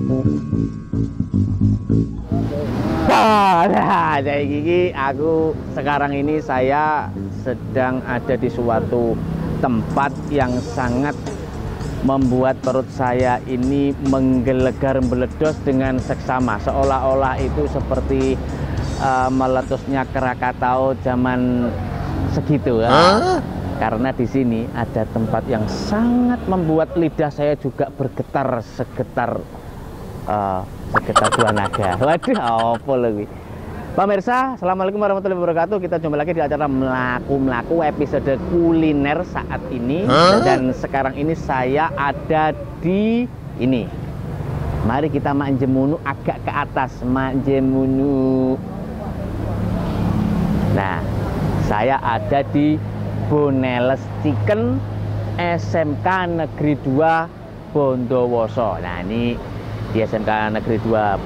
Nah, jadi gigi, aku sekarang ini saya sedang ada di suatu tempat yang sangat membuat perut saya ini menggelegar meledos dengan seksama, seolah-olah itu seperti meletusnya Krakatau zaman segitu ya. Karena di sini ada tempat yang sangat membuat lidah saya juga bergetar segetar dua naga. Waduh, apa lagi? Pemirsa, assalamualaikum warahmatullahi wabarakatuh. Kita jumpa lagi di acara Melaku-Melaku episode kuliner saat ini. Dan sekarang ini saya ada di ini. Mari kita manjemunu agak ke atas, manjemunu. Nah, saya ada di Boneles Chicken SMK Negeri 2 Bondowoso. Nah, ini di SMK Negeri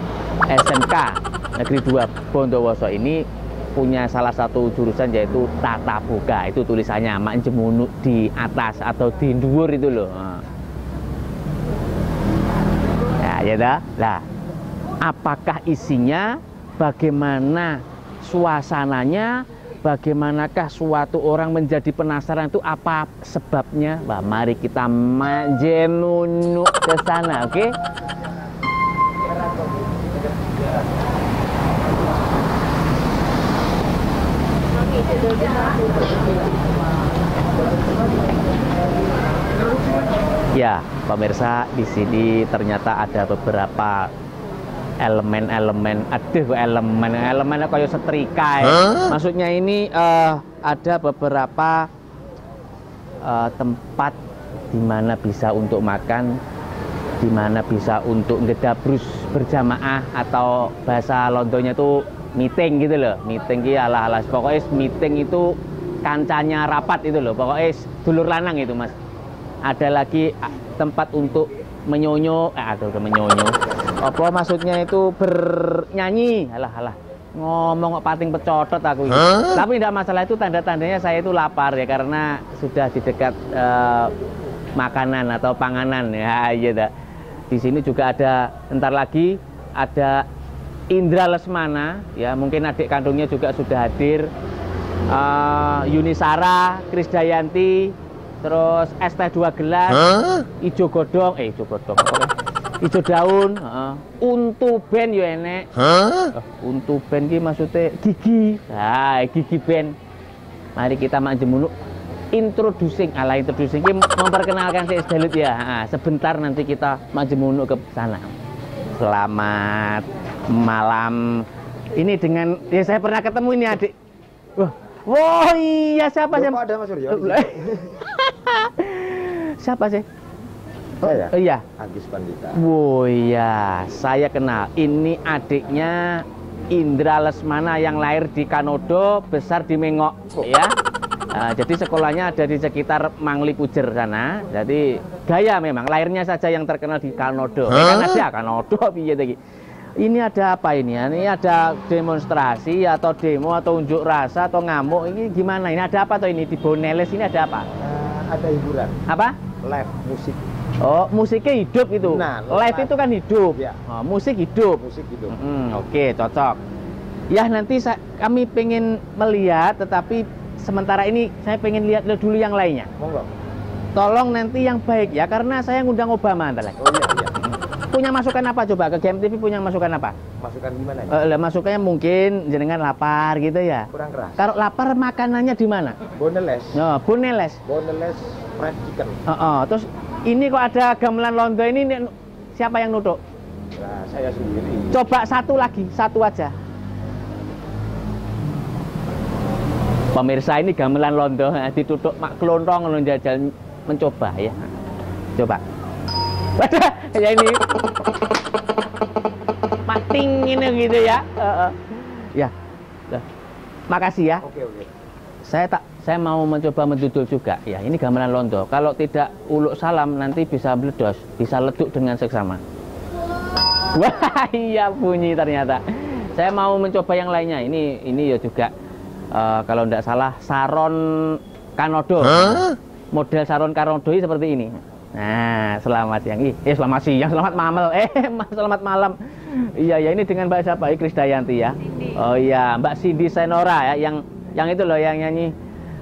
2 Bondowoso ini punya salah satu jurusan yaitu Tata Boga. Itu tulisannya mak jemunu di atas atau di dhuwur itu loh. Nah, ya dah. Lah, apakah isinya? Bagaimana suasananya? Bagaimanakah suatu orang menjadi penasaran itu apa sebabnya? Wah, mari kita manjemunu ke sana, oke? Ya, pemirsa, di sini ternyata ada beberapa elemen-elemen, elemen kayak setrika ya. Maksudnya ini ada beberapa tempat di mana bisa untuk makan, di mana bisa untuk ngedabrus berjamaah, atau bahasa Londonya itu meeting gitu loh. Meeting ki ala-ala pokoknya meeting itu kancanya rapat itu loh. Pokoknya dulur lanang itu, Mas. Ada lagi tempat untuk menyonyo, menyonyo. Apa maksudnya itu bernyanyi? Alah, ngomong kok pating pecotot aku ini. Tapi tidak masalah, itu tanda-tandanya saya itu lapar ya, karena sudah di dekat makanan atau panganan ya. Iya, di sini juga ada, entar lagi ada Indra Lesmana ya, mungkin adik kandungnya juga sudah hadir. Yunisara, Krisdayanti, terus es teh 2 gelas, ijo godong, ijo daun, untu ben yo enek. Untu ben ki maksudnya gigi. Nah, gigi ben. Mari kita manjemunu introducing ki memperkenalkan si Isdalut ya. Sebentar nanti kita manjemunu ke sana. Selamat malam. Ini dengan ya, saya pernah ketemu ini adik. Wah, iya, siapa sih? Ada Mas Suryo. Siapa sih? Saya? Iya. Agus Pandita. Oh iya, saya kenal. Ini adiknya Indra Lesmana yang lahir di Kanodo, besar di Mengok, ya. Jadi sekolahnya ada di sekitar Mangli Pujer sana. Jadi gaya memang, lahirnya saja yang terkenal di Kanodo. Kan ada Kanodo, piye lagi. Ini ada apa ini? Ini ada demonstrasi atau demo atau unjuk rasa atau ngamuk? Ini gimana? Ini ada apa tuh ini di Boneles ini ada apa? Ada hiburan. Apa? Live musik. Oh, musiknya hidup itu. Nah, live itu kan hidup. Ya. Oh, musik hidup. Musik hidup. Oke, cocok. Ya, nanti kami pengen melihat, tetapi sementara ini saya pengen lihat dulu yang lainnya. Monggo. Tolong nanti yang baik ya, karena saya ngundang Obama ntar lagi. Oh iya. Punya masukan apa coba ke GMTV, punya masukan apa? Masukan gimana ya? Masukannya mungkin jenengan lapar gitu ya. Kurang keras. Kalau lapar makanannya di mana? Boneles. Oh, Boneles. Boneles fried chicken. Terus ini kok ada gamelan londo ini siapa yang nutuk? Nah, saya sendiri. Coba satu lagi, satu aja. Pemirsa, ini gamelan londo ditutuk mak kelontong jajal mencoba ya. Coba. Waduh, ya ini mating ini gitu ya. Ya. Makasih ya. Oke. Saya mau mencoba mendudul juga. Ya, ini gamelan londo. Kalau tidak uluk salam nanti bisa meledos, bisa leduk dengan seksama. Wah, iya bunyi ternyata. Saya mau mencoba yang lainnya. Ini ya juga kalau tidak salah saron Kanodo. Model saron Kanodo seperti ini. Nah, selamat siang. Selamat siang, selamat malam. Selamat malam. Iya, ya ini dengan Mbak siapa? Krisdayanti ya. Cindy. Oh iya, Mbak Cindy Senora ya, yang itu loh yang nyanyi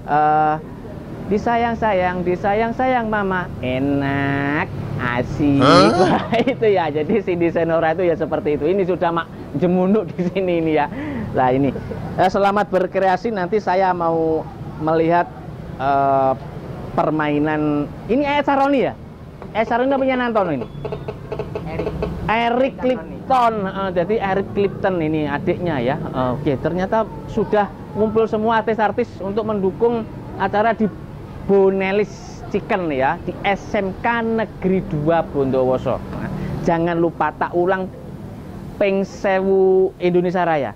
disayang mama, enak, asik. Wah, itu ya. Jadi Cindy Senora itu ya seperti itu. Ini sudah mak jemunuk di sini ini ya. Nah, ini. Selamat berkreasi, nanti saya mau melihat permainan ini Saroni ya? Saroni punya Nantono ini? Eric Clapton. Jadi Eric Clapton ini adiknya ya. Oke, ternyata sudah ngumpul semua artis-artis untuk mendukung acara di Bonelis Chicken ya, di SMK Negeri 2 Bondowoso. Nah, jangan lupa tak ulang ping 1000 Indonesia Raya.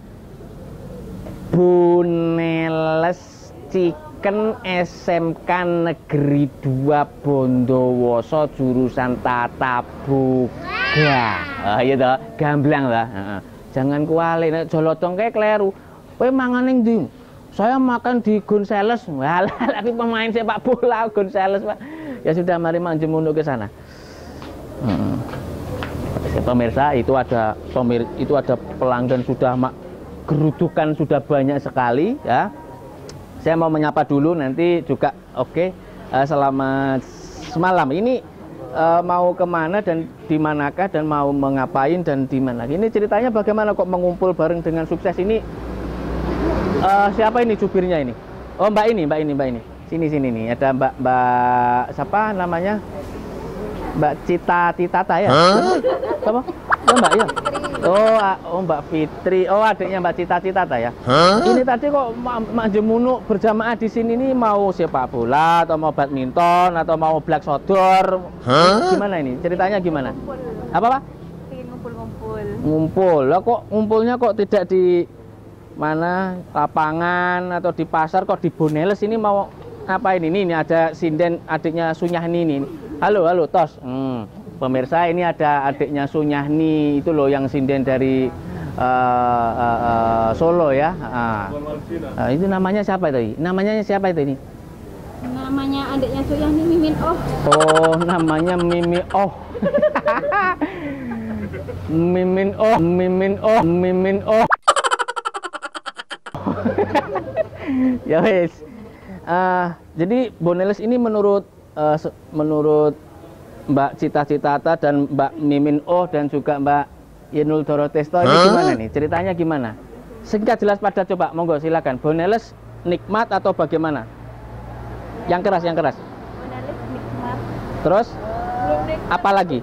Bonelis Chicken SMK Negeri 2 Bondowoso jurusan Tata Boga. Iya toh, gamblang lah. Jangan kuali nek jolotong kayak kleru. Kowe mangan ning ndi? Saya makan di Gonzales. Walah, tapi pemain sepak bola Gonzales, Pak. Ya sudah, mari manjemunuk ke sana. Pemirsa, itu ada pelanggan sudah gerudukan sudah banyak sekali ya. Saya mau menyapa dulu nanti juga. Oke. Selamat semalam. Ini mau kemana dan di manakah dan mau mengapain dan di mana? Ini ceritanya bagaimana kok mengumpul bareng dengan sukses ini? Siapa ini jubirnya ini? Oh, Mbak ini. Sini nih. Ada Mbak siapa namanya? Mbak Cita-Citata ya? Apa? Ya, Mbak ya. Oh, Mbak Fitri. Oh, adiknya Mbak Cita-Citata ya. Ini tadi kok jemunuk berjamaah di sini nih, mau sepak bola atau mau badminton atau mau black sodor? Gimana ini? Ceritanya gimana? Ngumpul. Apa, Pak? Ingin ngumpul-ngumpul. Ngumpul. Lah kok ngumpulnya kok tidak di mana lapangan atau di pasar, kok di Boneles ini mau ngapain ini? Ini ada sinden adiknya Sunyahni ini. Halo Tos. Pemirsa, ini ada adiknya Sunyahni itu loh yang sinden dari Solo ya. Itu namanya siapa itu? Namanya siapa itu ini? Namanya adiknya Sunyahni Mimin Oh. Oh, namanya Mimi Oh. Mimin Oh. Ya wes. Jadi Boneles ini menurut Mbak Cita-Citata dan Mbak Mimin Oh dan juga Mbak Yenul Dorotesto ini gimana nih? Ceritanya gimana? Singkat jelas padat, coba monggo silakan. Boneles nikmat atau bagaimana? Yang keras. Boneles nikmat. Terus Belum nikmat. apa lagi?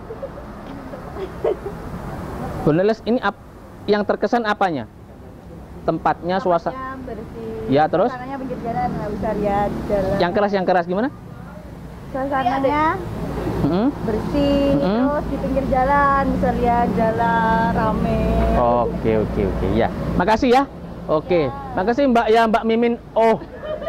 Boneles ini yang terkesan apanya? Tempatnya, suasana bersih. ya, terus Suasananya pinggir jalan, nggak bisa lihat jalan. yang keras gimana? Suasananya bersih, terus di pinggir jalan bisa lihat jalan rame. Oke ya, makasih ya. Oke, makasih Mbak ya, Mbak Mimin Oh.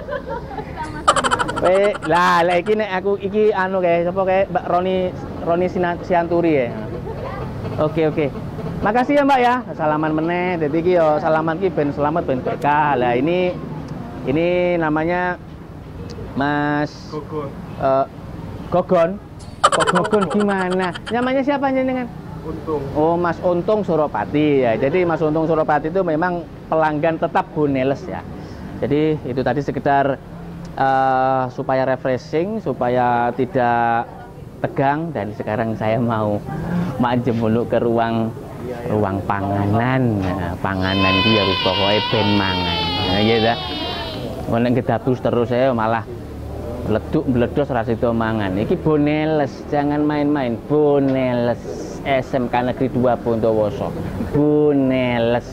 Lah iki nek aku iki anu kayak sapa kayak Mbak Roni Sianturi ya. Oke. Makasih ya Mbak ya, salaman meneh. Jadi iki yo salaman ki ben selamat ben berkah. Lah ini namanya Mas Gogon. Kok Gogon gimana? Namanya siapa jenengan? Untung. Oh, Mas Untung Suropati ya. Jadi Mas Untung Suropati itu memang pelanggan tetap Boneles ya. Jadi itu tadi sekedar supaya refreshing, supaya tidak tegang. Dan sekarang saya mau majemuluk ke ruang panganan. Nah, panganan dia harus pokoknya ben mangan. Nah, iya dah. Nek gedabus terus saya malah meleduk-meledos rasito mangan. Iki Boneles, jangan main-main. Boneles SMK Negeri 2 Bondowoso. Boneles.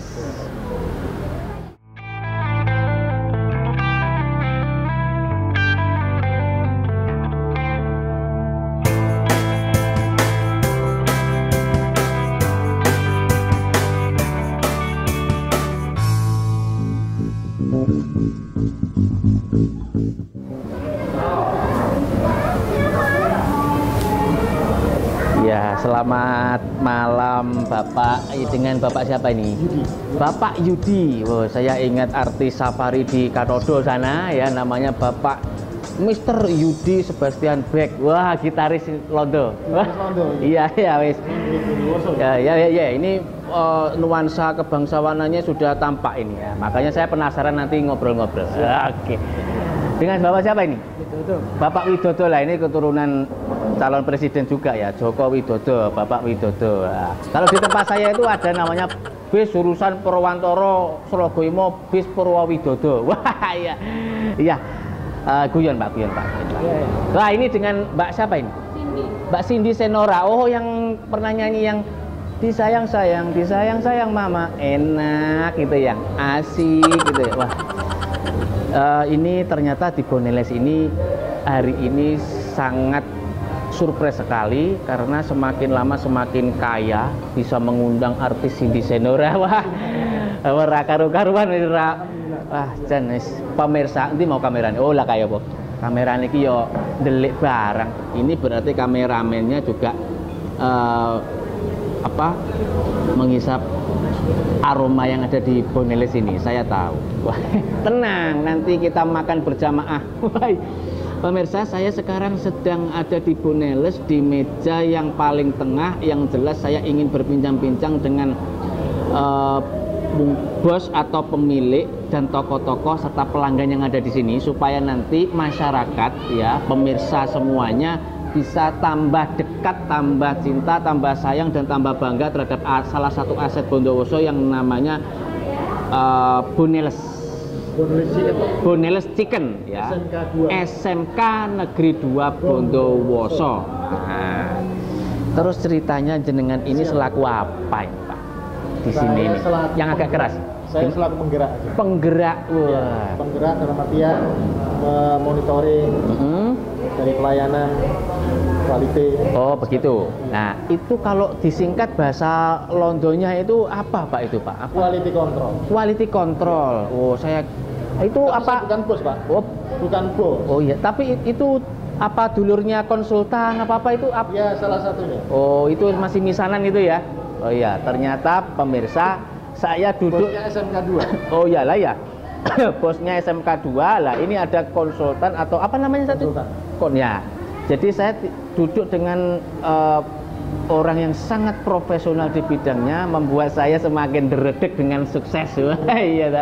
Ya, selamat malam Bapak. Dengan Bapak siapa ini? Yudi. Bapak Yudi. Oh, saya ingat artis safari di Katodo sana ya, namanya Bapak Mr. Yudi Sebastian Beck. Wah, gitaris Londo. Iya, iya wis. Ya, ini nuansa kebangsawanannya sudah tampak ini ya. Makanya saya penasaran nanti ngobrol-ngobrol. Oke. Dengan Bapak siapa ini? Widodo. Bapak Widodo lah, ini keturunan calon presiden juga ya, Joko Widodo, Bapak Widodo. Nah, kalau di tempat saya itu ada namanya bis jurusan Purwantoro Surabaya bis Purwowidodo. Wah, iya. Iya. Guyon Pak. Nah, ini dengan Mbak siapa ini? Cindy. Mbak Cindy Senora. Oh, yang pernah nyanyi yang disayang mama, enak gitu ya, asik gitu ya. Wah, ini ternyata di Boneles ini hari ini sangat surprise sekali karena semakin lama semakin kaya, bisa mengundang artis Cindy Senora. Wah, ora karu-karuan wah, jan pemirsa nanti mau kameranya. Oh lah kaya po. Kameranya iki yo delik barang. Ini berarti kameramennya juga menghisap aroma yang ada di Boneles ini. Saya tahu. Wah, tenang, nanti kita makan berjamaah. Wah, pemirsa, saya sekarang sedang ada di Boneles di meja yang paling tengah. Yang jelas saya ingin berbincang-bincang dengan bos atau pemilik dan tokoh-tokoh serta pelanggan yang ada di sini supaya nanti masyarakat ya, pemirsa semuanya bisa tambah dekat, tambah cinta, tambah sayang dan tambah bangga terhadap salah satu aset Bondowoso yang namanya Boneles Chicken ya. SMK Negeri 2 Bondowoso. Nah, terus ceritanya jenengan ini selaku apa ini Pak? Di sini ini yang agak keras. Saya selaku penggerak. Penggerak, wah. Ya, penggerak dalam artian memonitoring dari pelayanan kualitas. Oh begitu. Nah itu kalau disingkat bahasa Londonya itu apa Pak itu Pak? Quality control. Quality control. Oh saya itu tapi apa? Bukan bos Pak. Oh bukan bos. Oh iya. Tapi itu apa dulurnya konsultan apa itu? Ya salah satunya. Oh itu masih misanan itu ya? Oh iya, ternyata pemirsa saya duduk Bosnya SMK 2. Oh iyalah ya. Bosnya SMK 2 lah. Ini ada konsultan atau apa namanya satu? Konsultan. Ya. Jadi saya duduk dengan orang yang sangat profesional di bidangnya, membuat saya semakin deredek dengan sukses. Iya.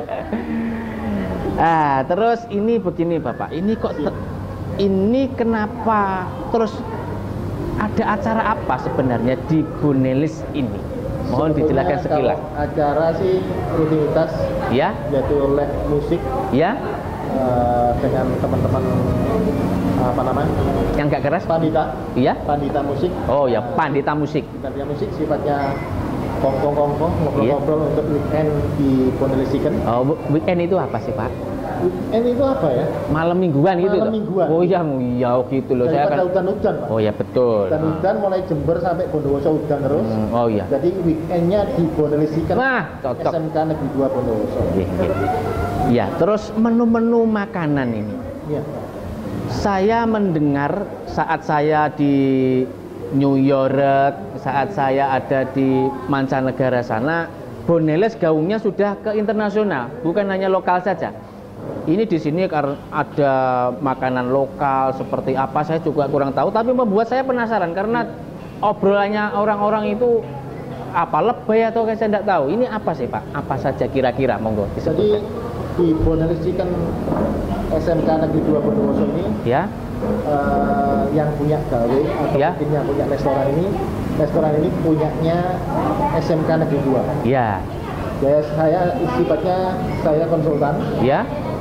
Terus ini begini Bapak. Ini kok ini kenapa terus ada acara apa sebenarnya di Boneles ini? Mohon dijelaskan sekilas. Acara sih rutinitas Ya, yaitu live musik ya, dengan teman-teman apa namanya? yang gak keras. Pandita. Iya. Pandita musik. Oh ya, pandita musik. Pandita musik sifatnya kongkong ngobrol-ngobrol untuk weekend di Boneles Chicken. Oh, weekend itu apa sih Pak? Weekend itu apa ya? Malam mingguan gitu. Malam toh? mingguan. Oh iya, gitu loh. Saya Daripada kan. hujan-hujan Pak. Oh ya betul. Dan hujan mulai Jember sampai Bondowoso hujan terus. Oh iya. Jadi weekendnya di Boneles Chicken. Nah, cocok. SMK Negeri 2 Bondowoso. Iya, terus menu-menu makanan ini. Iya. Saya mendengar saat saya di New York, saat saya ada di mancanegara sana, Boneles gaungnya sudah ke internasional, bukan hanya lokal saja. Ini di sini karena ada makanan lokal seperti apa saya juga kurang tahu, tapi membuat saya penasaran karena obrolannya orang-orang itu apa lebay atau saya tidak tahu. Ini apa sih Pak? Apa saja kira-kira monggo Jadi disebutkan. di Boneles Chicken SMK Negeri 2 Bondowoso ini Ya, yang punya gawe atau Ya. mungkin yang punya restoran ini punyanya SMK Negeri 2. ya, Ya, saya sifatnya saya konsultan, ya.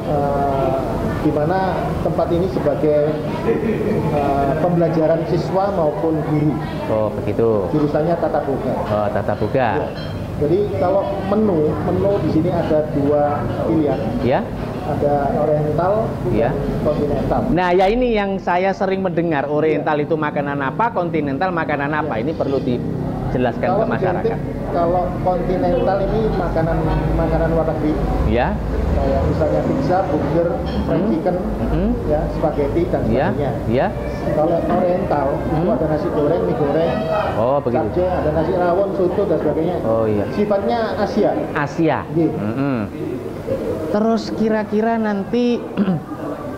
di mana tempat ini sebagai pembelajaran siswa maupun guru. Oh begitu. Jurusannya tata boga. Oh tata boga. Ya. Jadi kalau menu di sini ada dua pilihan. Ya. Ada oriental Ya. dan kontinental. Nah ya ini yang saya sering mendengar, oriental itu makanan apa, kontinental makanan apa. Ini perlu dijelaskan ke masyarakat. Kalau kontinental ini makanan luar negeri. Ya. Kayak misalnya pizza, burger, fried chicken, ya, spaghetti dan Ya. sebagainya. Ya. Kalau oriental itu ada nasi goreng, mie goreng, Oh begitu. capcay, ada nasi rawon, soto dan sebagainya. Oh iya. Sifatnya Asia. Asia. Iya. Terus kira-kira nanti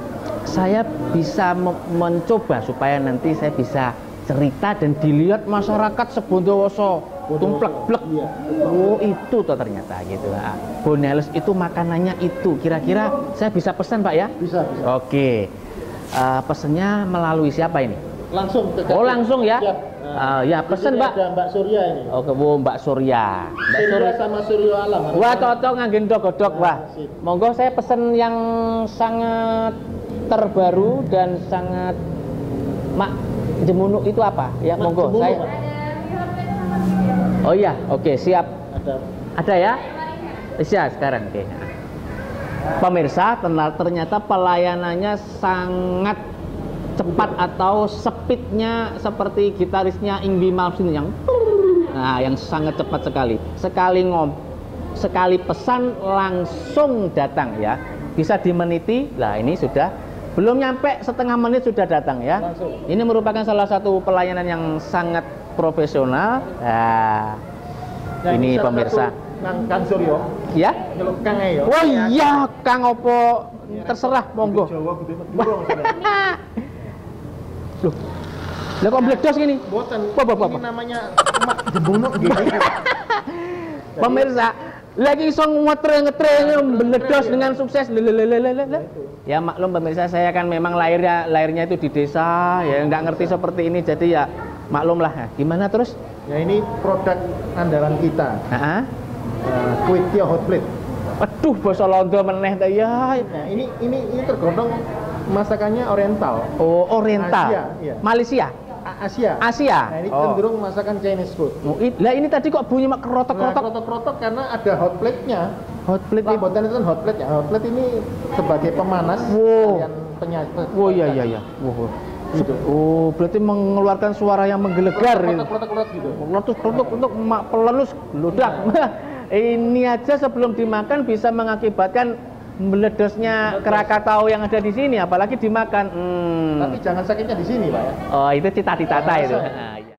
saya bisa mencoba supaya nanti saya bisa cerita dan dilihat masyarakat sebondowoso tumplek-blek. Iya. Oh itu tuh ternyata gitu. Boneless itu makanannya itu. Kira-kira saya bisa pesan Pak ya? Bisa. Oke. Pesennya melalui siapa ini? Langsung ke Oh langsung ya? Siap. Ya pesen Di sini Mbak. ada Mbak Surya ini. Oke, Mbak Surya. Mbak Surya sama Suryo Alam. Wah cocok nganggen godok wah. sip. Monggo saya pesen yang sangat terbaru dan sangat Mak Jemunuk itu apa? Ya Mak monggo Jemunuk, saya. Pak. Oh iya, oke siap. Ada. Ada ya? Iya sekarang oke. Pemirsa, ternyata pelayanannya sangat cepat atau speednya seperti gitarisnya Yngwie Malmsteen yang sangat cepat sekali. Sekali pesan langsung datang ya. Bisa dimeniti. Lah ini sudah belum nyampe setengah menit sudah datang ya. Langsung. Ini merupakan salah satu pelayanan yang sangat profesional. Nah, ini pemirsa. Kang Suryo. Ya? Nyeluk Kang Ayo. Oh iya, Kang opo terserah monggo. Jawa gede medurung. Loh. Lah kok meledos gini? Boten. Apa? Ini namanya Mak Jemunuk gitu. Pemirsa, lagi iso ngetre meledos dengan sukses. Ya maklum pemirsa, saya kan memang lahirnya itu di desa, ya nggak ngerti seperti ini, jadi ya maklum lah. Nah, gimana terus? Ya ini produk andalan kita. Nah, Kue Tio Hot Plate. aduh, basa Londo meneh ta ya. Nah, ini tergolong masakannya oriental. Oh, Oriental. Asia, iya. Malaysia. Asia. Asia. Nah, ini cenderung masakan Chinese food. Lah ini tadi kok bunyi mak Nah, kerotok-kerotok. krotok-krotok karena ada hot plate-nya. Hot plate ini. Lambotan itu kan hot plate ya. Hot plate ini sebagai pemanas Wow. sekalian penyaji. Oh iya. Wow. Gitu. Oh, berarti mengeluarkan suara yang menggelegar gitu. Krotok-krotok gitu. Krotok untuk mak pelenus geludak. Ini aja sebelum dimakan bisa mengakibatkan meledosnya Krakatau yang ada di sini, apalagi dimakan. Tapi jangan sakitnya di sini, Pak ya. Oh, itu cita-cita itu. Rasa. Nah, iya.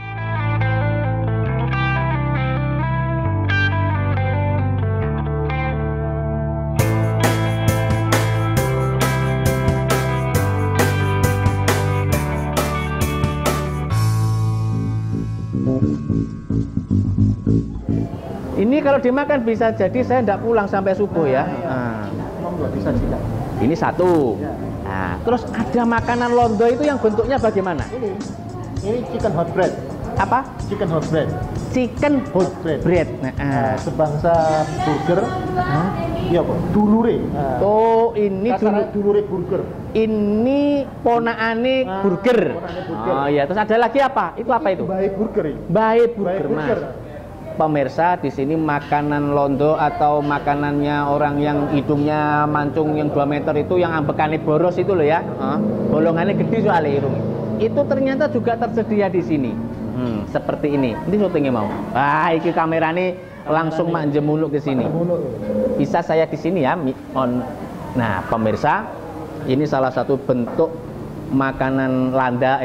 Ini kalau dimakan bisa jadi saya tidak pulang sampai subuh ya. Nah. Monggo disajikan. Ini satu. Ya. Nah, terus ada makanan Londo itu yang bentuknya bagaimana? Ini chicken hot bread. Apa? Chicken hot bread. Chicken hot bread. Nah, Sebangsa burger. Hah? Iya, Pak. Dulure. Oh, ini Kasarnya dulure burger. ini ponaane burger. ponaane burger. Oh iya, terus ada lagi apa? Itu apa itu? Baik burger ini. Baik Baik burger, Mas. burger. Pemirsa, di sini makanan Londo atau makanannya orang yang hidungnya mancung yang 2 meter itu yang ambekane boros itu loh ya. Bolongannya gede soalnya irung. Itu ternyata juga tersedia di sini. Seperti ini. Ini syutingnya mau. Wah, iki kamerane langsung Mak Jemunuk ke sini. Bisa saya di sini ya. Nah, pemirsa, ini salah satu bentuk makanan landa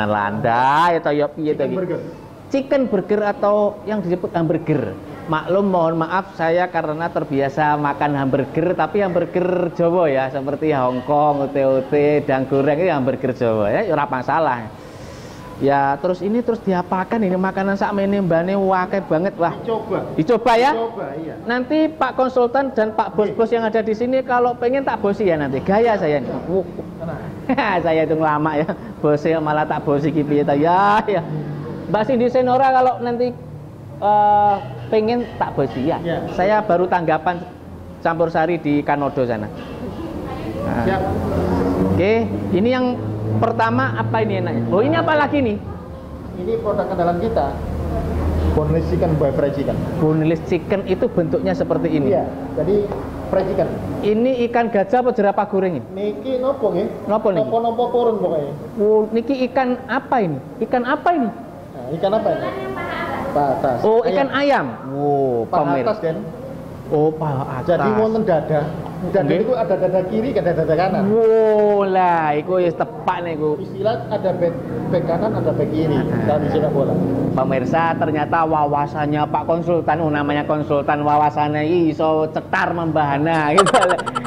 itu ya piye to iki? Chicken burger atau yang disebut hamburger. Maklum, mohon maaf saya karena terbiasa makan hamburger, tapi hamburger Jawa ya, seperti Hongkong, ote-ote, dan goreng itu hamburger Jawa ya, ora masalah. Ya, terus ini terus diapakan ini makanan sakmene mbane akeh banget wah. Dicoba ya? Dicoba, iya. Nanti Pak konsultan dan Pak bos-bos yang ada di sini kalau pengen tak bosi ya nanti. Gaya saya nih. Saya itu lama ya. Bosnya malah tak bosi ki piye ta ya. Mbak Cindy Senora kalau nanti pengen tak bosi ya. Saya baru tanggapan campur sari di Kanodo sana. Nah. Siap. Oke, ini yang pertama apa ini enaknya? Oh, ini apa lagi nih? Ini produk andalan kita. Boneless chicken by fried chicken. Boneless chicken itu bentuknya seperti ini. Iya, jadi fried chicken. Ini ikan gajah apa jerapah goreng ini? Niki nopo nggih? Nopo niki? Nopo purun pokoknya. Oh, niki ikan apa ini? Ikan apa ini? Nah, ikan apa ini? Patas. Oh, ikan ayam. Oh, Paha atas kan? Oh, paha atas. Jadi wonten dada. Dada Nggih. itu ada dada kiri, ada dada kanan. Wow, lah, iku wis tepak niku. Istilah ada back kanan, ada back kiri. Kalau di sepak bola. Pemirsa, ternyata wawasannya Pak Konsultan, namanya konsultan wawasannya iso cetar membahana gitu.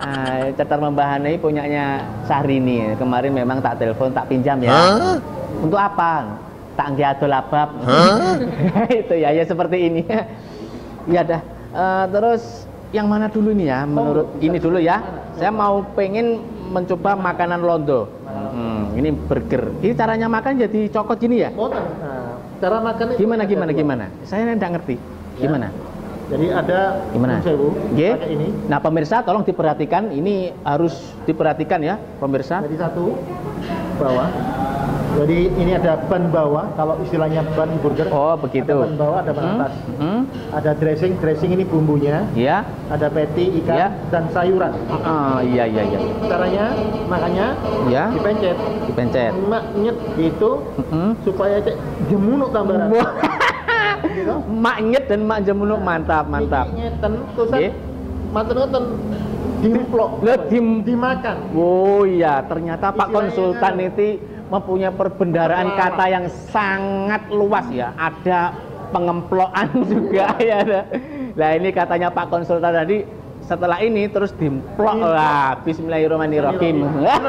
Cetar Membahana ini punyanya Syahrini. Kemarin memang tak telepon, tak pinjam ya. Untuk apa? Tak ngiado labab. Itu ya, ya seperti ini. Ya dah. Terus yang mana dulu ini ya? Menurut ini dulu ya. Saya mau pengen mencoba makanan Londo. Ini burger. Ini caranya makan jadi cokot gini ya? Nah, cara makan Gimana? Saya tidak ngerti. Gimana? Jadi ada Gimana? sewu, Oke. pakai ini. Nah pemirsa tolong diperhatikan. Ini harus diperhatikan ya pemirsa. Jadi satu bawah. Jadi ini ada ban bawah. Kalau istilahnya ban burger. Oh begitu. Ada ban bawah, ada ban atas. Ada dressing. Dressing ini bumbunya. Ya. Ada patty, ikan, Ya. dan sayuran. Iya. Caranya makannya Ya. dipencet. Dipencet. Mak nyet gitu supaya cek jemunuk tambahan. Gitu. Mak nyet dan mak jemunuk, mantap. Iki nyeten terus Nggih. manten ngoten dimplok. Dimakan. Oh iya, ternyata Pak Istilahnya Konsultan kan- itu mempunyai perbendaharaan kata yang sangat luas ya. Ada pengemplokan juga ya. Nah ini katanya Pak Konsultan tadi, setelah ini terus dimplok lah. Bismillahirrahmanirrahim.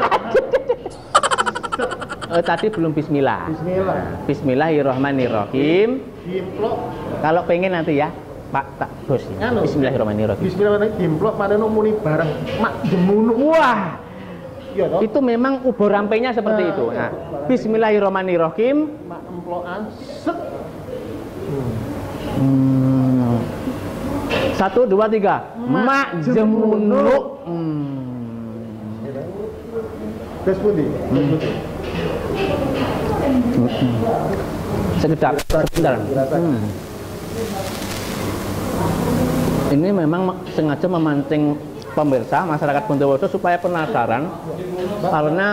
Tadi belum bismillah. Bismillah. Bismillahirrahmanirrahim. Dimplok. Kalau pengen nanti ya, Pak tak bos. Anu. Bismillahirrahmanirrahim. Bismillahirrahmanirrahim. Dimplok maneno muni bareng mak jemunuk. Wah, Iya toh? itu memang ubur rampenya seperti Nah, itu. iya, Nah, ubur Bismillahirrahmanirrahim. Mak emplokan set. 1, 2, 3. Mak jemunuk. Terus pundi? Sekedap, sebentar. Ini memang sengaja memancing pemirsa masyarakat Bondowoso supaya penasaran karena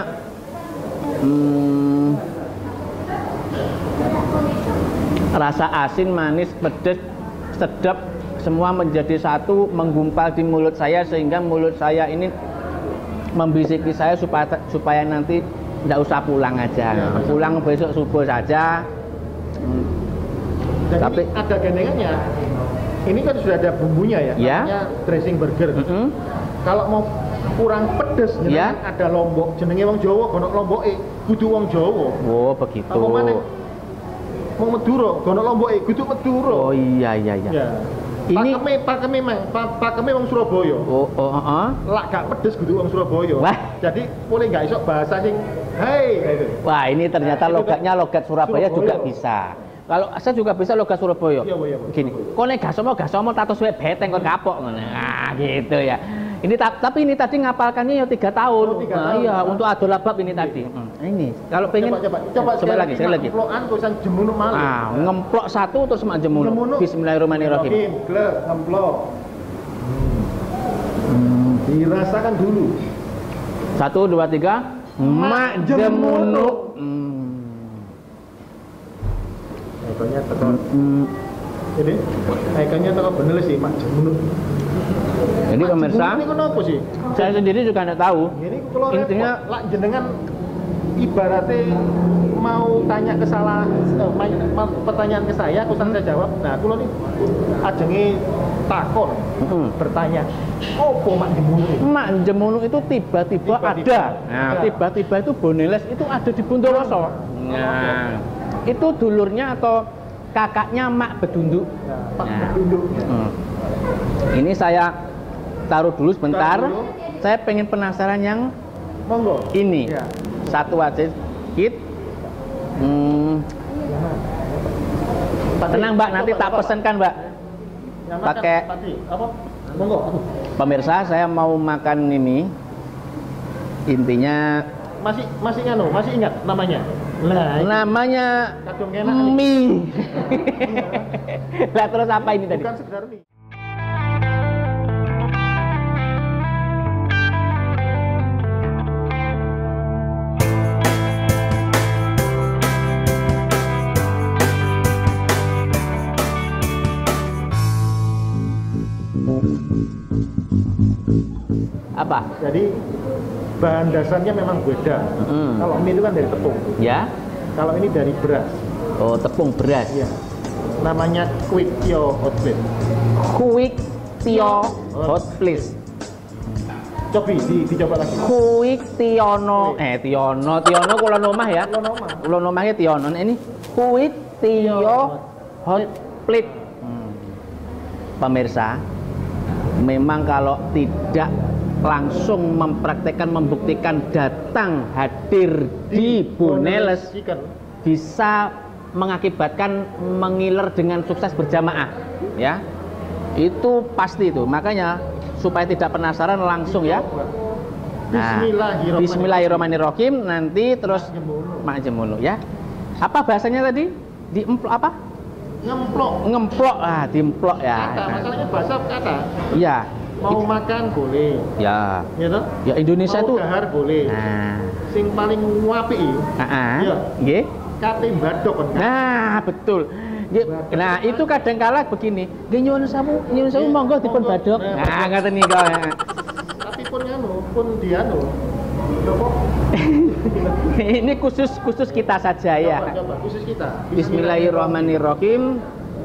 rasa asin, manis, pedas, sedap semua menjadi satu, menggumpal di mulut saya sehingga mulut saya ini membisiki saya supaya nanti tidak usah pulang aja, pulang besok subuh saja. Dan Tapi ini ada gandengannya. Ini kan sudah ada bumbunya ya, Ya. namanya dressing burger. Kalau mau kurang pedes, Ya. ada lombok. Jenenge wong Jawa, kono lomboke kudu wong Jawa. oh begitu. Apa maneh? Wong Madura, kono lomboke kudu Madura. Oh iya. Ya. Ini Pakeme wong Surabaya. Lak gak pedes kudu wong Surabaya. Wah. Jadi boleh gak iso bahasa sing hei gitu. Wah ini ternyata Nah, itu logatnya logat Surabaya juga bisa. Kalau saya juga bisa logat Surabaya. Iya, Bu. Gini, kone gak somo tato suwe beteng kon kapok ngono. Ah gitu ya. Ini tapi ini tadi ngapalkannya ya 3 tahun. Oh, 3 tahun. Iya, untuk ado labab ini tadi. Ini kalau pengen Coba lagi, sekali lagi. Emplokan tulisan jemunuk malih. Ngemplok 1 terus mak jemunuk. Bismillahirrahmanirrahim. Glek, ngemplok. Dirasakan dulu. 1, 2, 3. Mak jemunuk. Ikonnya teko. Jadi ikonnya teko bener sih mak jemunuk. Jadi pemirsa, Ini kenapa sih? saya sendiri juga tidak tahu. Ini kalau Intinya lak jenengan ibaratnya mau tanya pertanyaan ke saya, aku saya jawab. Nah, aku nih ajenge takon, bertanya, opo mak jemunuk? mak jemunuk itu tiba-tiba ada. Nah, tiba-tiba itu Boneles itu ada di Bondowoso. Nah, itu dulurnya atau kakaknya Mak Bedunduk. Pak Nah. Bedunduk. Ini saya taruh dulu sebentar. Taruh dulu. Saya pengen penasaran yang Monggo. ini. Ya. Satu aja sedikit. Tenang Mbak, nanti tak pesankan Mbak. Yang Pakai makan tadi, apa? Monggo. pemirsa, saya mau makan ini. Intinya Masih ingat namanya? Lah, namanya kadung enak nih. mie. Lah terus apa ini tadi? Bukan sekedar mie. Apa? Jadi bahan dasarnya memang beda. Kalau mie itu kan dari tepung. Ya? Kalau ini dari beras. Oh, tepung beras. Iya. Namanya Quick Tio Hot Plate. Quick Tio Hot Please. Cobi dicoba lagi. Kuwi Tiono. Tiono kulon omah ya. Kulon omah. Kulon omahnya Tiono. Nah, ini kuwi Tio hot plate. Pemirsa, memang kalau tidak langsung mempraktekkan, membuktikan, datang hadir di Boneles Chicken. bisa mengakibatkan mengiler dengan sukses berjamaah, ya. Itu pasti itu. Makanya supaya tidak penasaran langsung ya. Nah, Bismillahirrahmanirrahim. Nanti terus Mak Jemulu ya. Apa bahasanya tadi? Apa? Ngemplok. Dimplok ya. Kata, masalahnya bahasa kata. Iya. Mau makan boleh. Ya. Ya toh? Ya Indonesia mau tuh. dahar boleh. Nah. Sing paling nguapi. Iya. Nggih. Kate badok kan. Nah, betul. Nah, itu kadang-kala begini. Nggih nyuwun sawu monggo dipun badok. Nah, ngaten niku ya. Tapi pun pun dianu. Ini khusus kita saja ya. Coba, khusus kita. Bismillahirrahmanirrahim.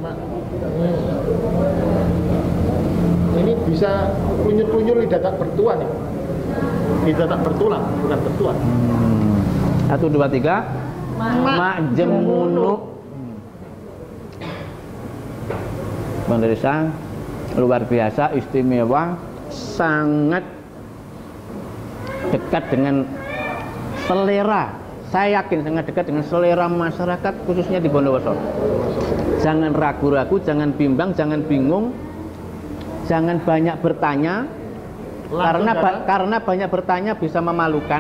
Ini bisa kunyur-kunyur lidah tak bertuan nih. Lidah tak bertulang, bukan bertuan. 1 2 3. Mak Jemunu. Bang Derisa, luar biasa, istimewa, sangat dekat dengan selera. Saya yakin sangat dekat dengan selera masyarakat khususnya di Bondowoso. Jangan ragu-ragu, jangan bimbang, jangan bingung, jangan banyak bertanya. Karena banyak bertanya bisa memalukan.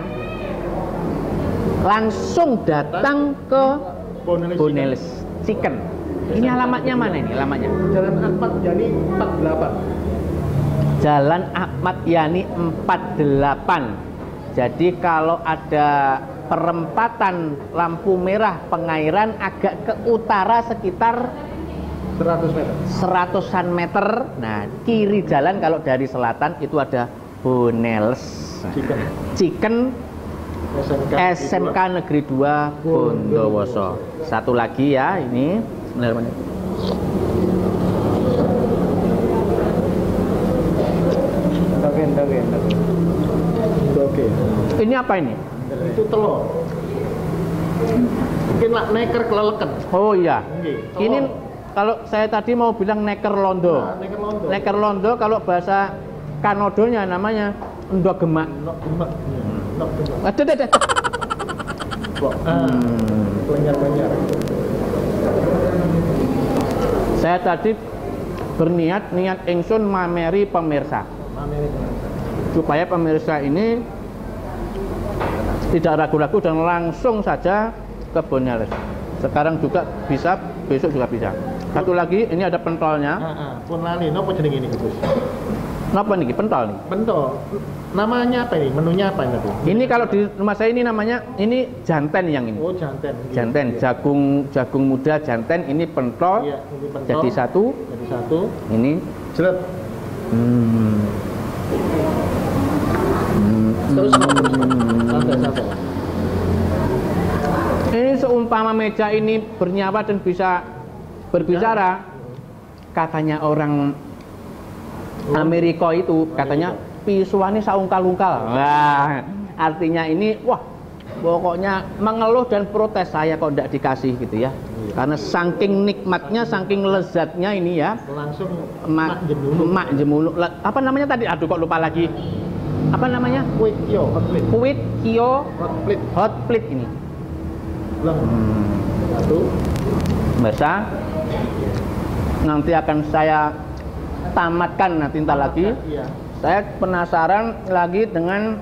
Langsung datang ke Boneles Chicken. Ini alamatnya mana ini? Alamatnya? Jalan Ahmad Yani 48. Jalan Ahmad Yani 48. Jadi kalau ada perempatan lampu merah Pengairan agak ke utara sekitar 100 meter. 100-an meter. Nah, kiri jalan kalau dari selatan itu ada Boneles Chicken SMK Negeri 2 Bondowoso. Satu lagi ya, ini Bismillahirrahmanirrahim. Oke. Ini apa ini? Itu telur. Mungkin lah neker keleleken. Oh iya. Telur. Ini kalau saya tadi mau bilang neker londo. Nah, neker londo. Neker londo kalau bahasa Kanodonya namanya endok gemak. Nok gemak. Nok gemak. Ada. Lenyar-lenyar. Saya tadi berniat ingsun mameri pemirsa. Supaya pemirsa ini tidak ragu-ragu dan langsung saja ke Boneles. Sekarang juga bisa, besok juga bisa. Satu lagi, ini ada pentolnya. Pun lali, nopo jeneng ini Gus? Napa nih? Pentol nih. Pentol. Namanya apa ini? Menunya apa ini? Ini kalau di rumah saya ini namanya janten yang ini. Oh, janten. Janten, jagung muda janten, ini pentol. Iya, ini pentol. Jadi satu. Ini Jelet. Terus santai. Ini seumpama meja ini bernyawa dan bisa berbicara. Katanya orang Amerika itu katanya pisuane saungkal-ungkal. Wah, artinya ini wah pokoknya mengeluh dan protes, saya kok tidak dikasih gitu ya. Karena saking nikmatnya, saking lezatnya ini ya. Langsung Mak Jemulu. Apa namanya tadi? Aduh kok lupa lagi. Apa namanya? Kuit Kio hot plate ini. Satu. Bisa. Nanti akan saya tamatkan nanti lagi. Iya. Saya penasaran lagi dengan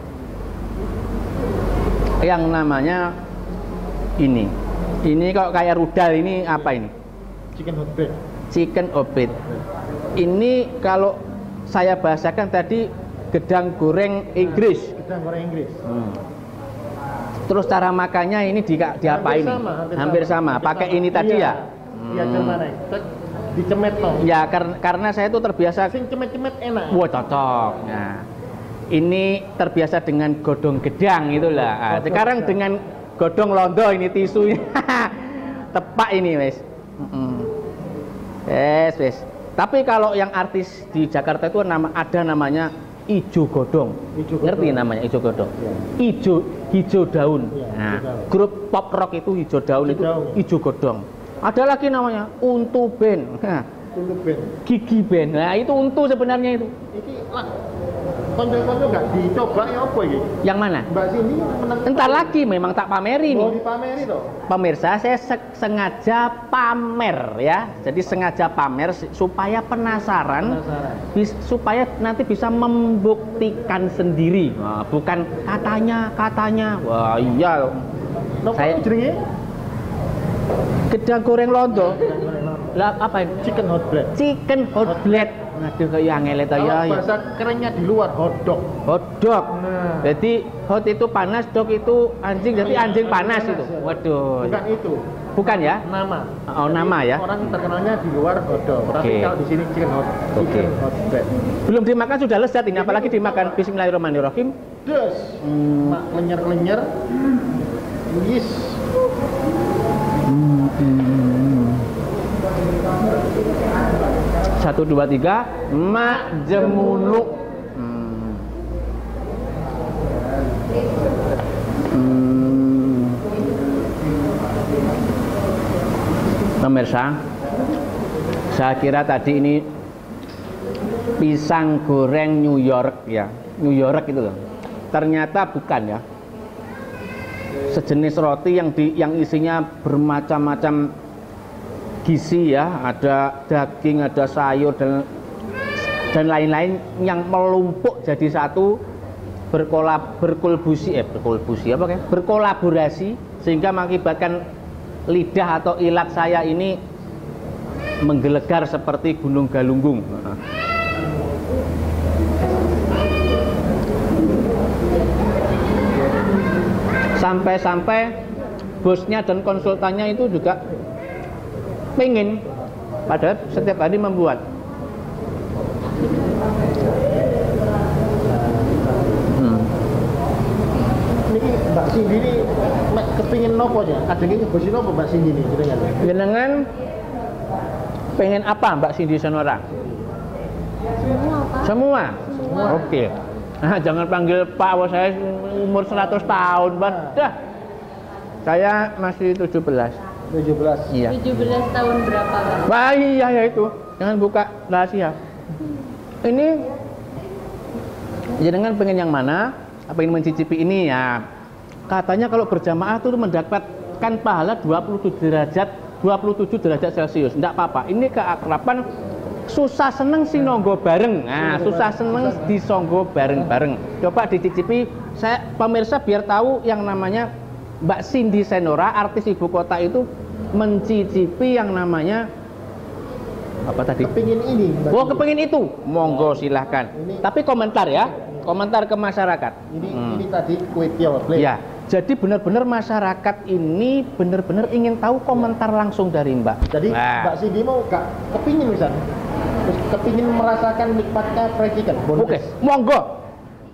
yang namanya ini. Ini kok kayak rudal, ini apa ini? Chicken hot plate. Ini kalau saya bahasakan tadi gedang goreng Inggris. Terus cara makannya ini diapain? Hampir sama. Pakai ini tadi ya? Iya, coba naik. Dicemet loh. Ya, karena saya itu terbiasa. Sing cemet-cemet enak. Wah, cocok. Nah, ini terbiasa dengan godong gedang itulah. Sekarang dengan godong londo ini tisunya. Tepak ini, wes. Wes. Tapi kalau yang artis di Jakarta itu ada namanya ijo godong. Ijo Ngerti godong. namanya ijo godong? Iya. Hijau daun. Iya, Nah, hijau daun. grup pop rock itu hijau daun Hijau itu daun. ijo godong. Ada lagi namanya untu band. Nah, Untuk band. gigi band. Nah, itu untu sebenarnya itu. Iki lah. Konco-konco nggak dicoba ya apa iki? Yang mana? Mbak Cindy menang. Entar lagi memang tak pameri Mau nih. dipameri toh. Pemirsa, saya sengaja pamer ya. Jadi sengaja pamer supaya penasaran. Supaya nanti bisa membuktikan sendiri. Nah, bukan katanya. Wah, iya. Nopo Saya- jenenge? Gedang goreng londo. Lah apa ini? Chicken hot bread. Chicken hot bread. Aduh kayak angel itu ya. Bahasa kerennya di luar hot dog. Hot dog. Nah. Jadi hot itu panas, dog itu anjing. Jadi Iya, anjing panas panas itu. ya. Waduh. Bukan itu. Bukan ya? Nama. Oh, nama ya. Orang terkenalnya di luar hot dog. Tapi Oke. kalau di sini chicken hot bread. Belum dimakan sudah lezat ini, apalagi dimakan. Bismillahirrahmanirrahim. Des. Mak lenyer-lenyer. Yes. Satu dua tiga, mak jemunuk. Pemirsa, saya kira tadi ini pisang goreng New York ya, New York itu loh. Ternyata bukan ya. Sejenis roti yang isinya bermacam-macam gizi ya, ada daging, ada sayur dan lain-lain yang melumpuk jadi satu, berkolaborasi sehingga mengakibatkan lidah atau ilat saya ini menggelegar seperti Gunung Galunggung. Sampai-sampai bosnya dan konsultannya itu juga pengen, padahal setiap hari membuat. Ini Mbak Cindy ini mek kepingin nopo ya? Adenge nyebosi nopo Mbak Cindy ini jenengan? Jenengan pengen apa Mbak Cindy Senora? Semua. Oke. Nah, jangan panggil Pak, wah saya umur 100 tahun, Mbak. Dah. Saya masih 17. 17. Iya. 17 tahun berapa Pak? Wah, iya ya itu. Jangan buka rahasia. Ini jenengan pengen yang mana? Apa ingin mencicipi ini ya? Katanya kalau berjamaah itu mendapatkan pahala 27 derajat Celcius. Enggak apa-apa. Ini keakraban, susah seneng sinonggo bareng. Nah, susah seneng disonggo bareng-bareng. Coba dicicipi. Saya pemirsa biar tahu yang namanya Mbak Cindy Senora, artis ibu kota itu mencicipi yang namanya apa tadi? Kepingin ini Mbak Oh, Cindy. kepengin itu. Monggo silahkan. Ini- Tapi komentar ya. Komentar ke masyarakat. Ini tadi kue tiaw plate. Ya, jadi benar-benar masyarakat ini benar-benar ingin tahu komentar langsung dari Mbak. Jadi Nah, Mbak Cindy mau gak kepingin misalnya, terus kepingin merasakan nikmatnya fried chicken. oke, monggo.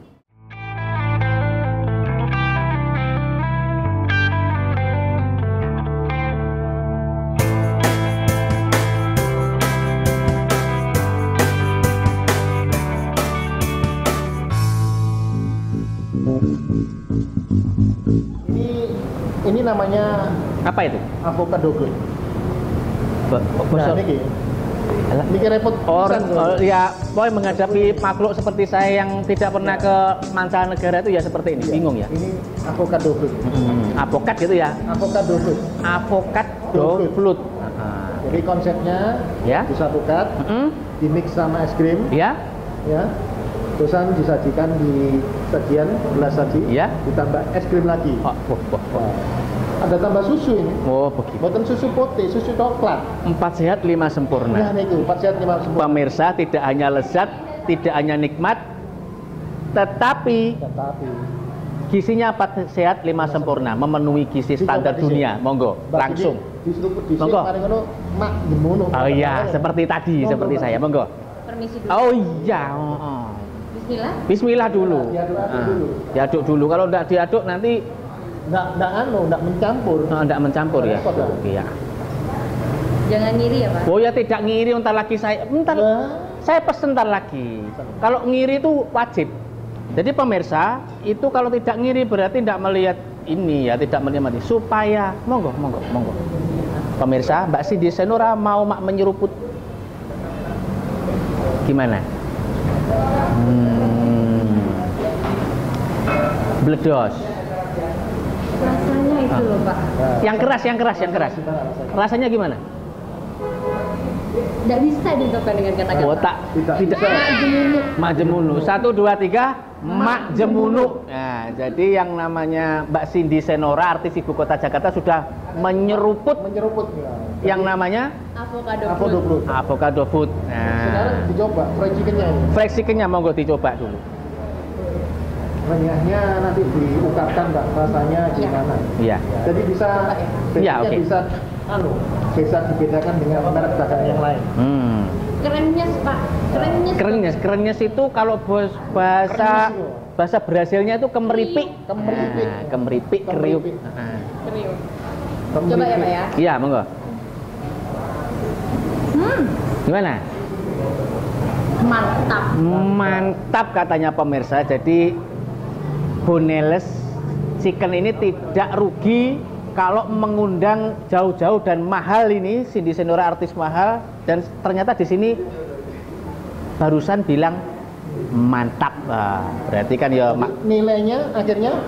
Ini namanya Apa itu? avocado glue. Nah, Bosok. niki. Alah. Niki repot pisan, Bro. Ya, boy menghadapi makhluk seperti saya yang tidak pernah ke mancanegara itu ya seperti ini, bingung ya. Ini avocado glue. Avokat gitu ya. Avocado glue. Avokat flut. Jadi konsepnya Ya. disatukan, dimix sama es krim, Ya. ya. Terusan disajikan di sajian gelas saji, Ya. ditambah es krim lagi. Oh, Wah. Ada tambah susu ini. oh begitu. Bukan susu putih, susu coklat. 4 sehat 5 Nah, sempurna. niku 4 sehat 5 sempurna. Pemirsa, tidak hanya lezat, tidak hanya nikmat, tetapi Tetapi gizinya 4 sehat 5 sempurna, memenuhi gizi standar dunia. Monggo, langsung. Diseruput di Monggo. mari ngono mak jemono. Oh iya, seperti tadi, Monggo, seperti Pak. saya. Monggo. Permisi dulu. Oh iya. Oh. Bismillah. Bismillah dulu. Diaduk-aduk dulu. Diaduk dulu. Kalau tidak diaduk nanti Enggak mencampur. tidak mencampur ya. Repot, Pak. Oke ya. Jangan ngiri ya Pak. Oh ya tidak ngiri, ntar lagi saya pesen ntar lagi. Kalau ngiri itu wajib. Jadi pemirsa itu kalau tidak ngiri berarti tidak melihat ini ya, tidak menikmati. Supaya monggo. Pemirsa, Mbak Cindy Senora mau mak menyeruput. Gimana? Bledos. Rasanya itu loh Pak. Yang keras. Rasanya gimana? Nggak bisa diungkapkan dengan kata-kata. Oh, tidak. Mak jemunu. 1, 2, 3. Mak jemunu. Nah, jadi yang namanya Mbak Cindy Senora, artis ibu kota Jakarta sudah menyeruput ya. yang namanya avocado fruit. Sekarang Nah, dicoba fried chickennya ini. fried chickennya monggo dicoba dulu. Renyahnya nanti diungkapkan Mbak rasanya gimana. Iya. Jadi bisa Iya, oke. bisa dibedakan dengan merek dagang yang lain. Kerennya Pak. Kerennya itu kalau bahasa Brasilnya itu kemeripik. Kemeripik, kriuk. Kriuk. Coba ya Pak ya. Iya, monggo. Gimana? Mantap katanya pemirsa. Jadi boneless chicken ini tidak rugi kalau mengundang jauh-jauh dan mahal ini. Cindy Senora artis mahal, dan ternyata di sini barusan bilang mantap. Berarti kan ya nilainya akhirnya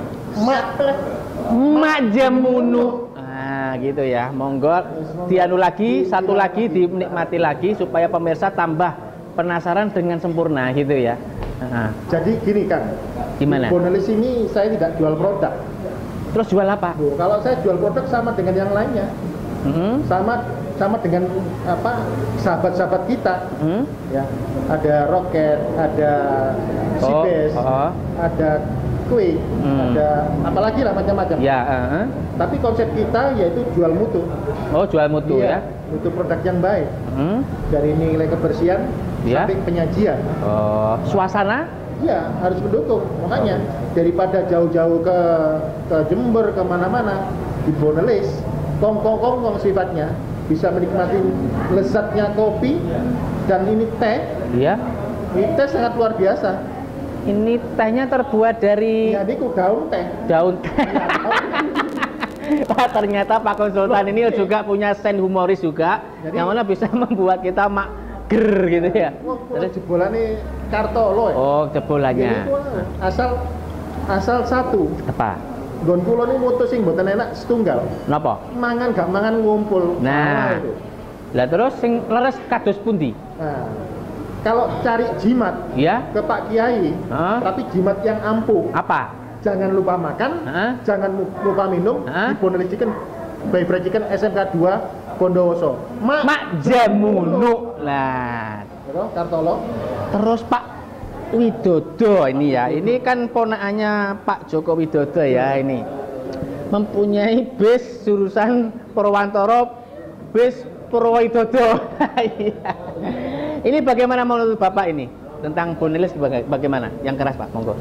mak jemunu. Nah, gitu ya. Monggo dianu lagi, satu lagi dinikmati lagi supaya pemirsa tambah penasaran dengan sempurna gitu ya. Jadi gini Kang. Gimana? Di Boneless ini saya tidak jual produk. Terus jual apa? Kalau saya jual produk sama dengan yang lainnya. Sama dengan sahabat-sahabat kita. Ya, ada Rocket, ada Sibes, ada Kue, ada apalagi lah macam-macam. Ya. Tapi konsep kita yaitu jual mutu. Oh, jual mutu ya? Mutu produk yang baik. Dari nilai kebersihan sampai penyajian. Oh, suasana? Iya, harus mendukung. Makanya daripada jauh-jauh ke Jember, ke mana-mana, di Boneless, kongkong sifatnya, bisa menikmati lezatnya kopi, dan ini teh. Iya. Ini teh sangat luar biasa. Ini tehnya terbuat dari Ya, ini daun teh. Daun teh. Wah, ternyata Pak Konsultan ini juga punya sen humoris juga, yang mana bisa membuat kita mager gitu ya. Terus jebolannya Kartolo ya. Oh, jebolannya. Asal satu. Apa? Gon kula ini mutus sing mboten enak setunggal. Napa? Mangan gak mangan ngumpul. Nah. Itu. Lah terus sing leres kados pundi? Nah, kalau cari jimat Ya? ke Pak Kiai, tapi jimat yang ampuh. Apa? Jangan lupa makan, jangan lupa minum. Di Boneless Chicken, by Fried Chicken SMK 2 Bondowoso. Mak jemunu. Nah, Kartolo. terus Pak Widodo ini ya. Ini kan ponakannya Pak Joko Widodo ya ini. Mempunyai bis jurusan Purwantoro, bis Purwowidodo. Ini bagaimana menurut Bapak ini? Tentang Boneless bagaimana? Yang keras Pak, monggo.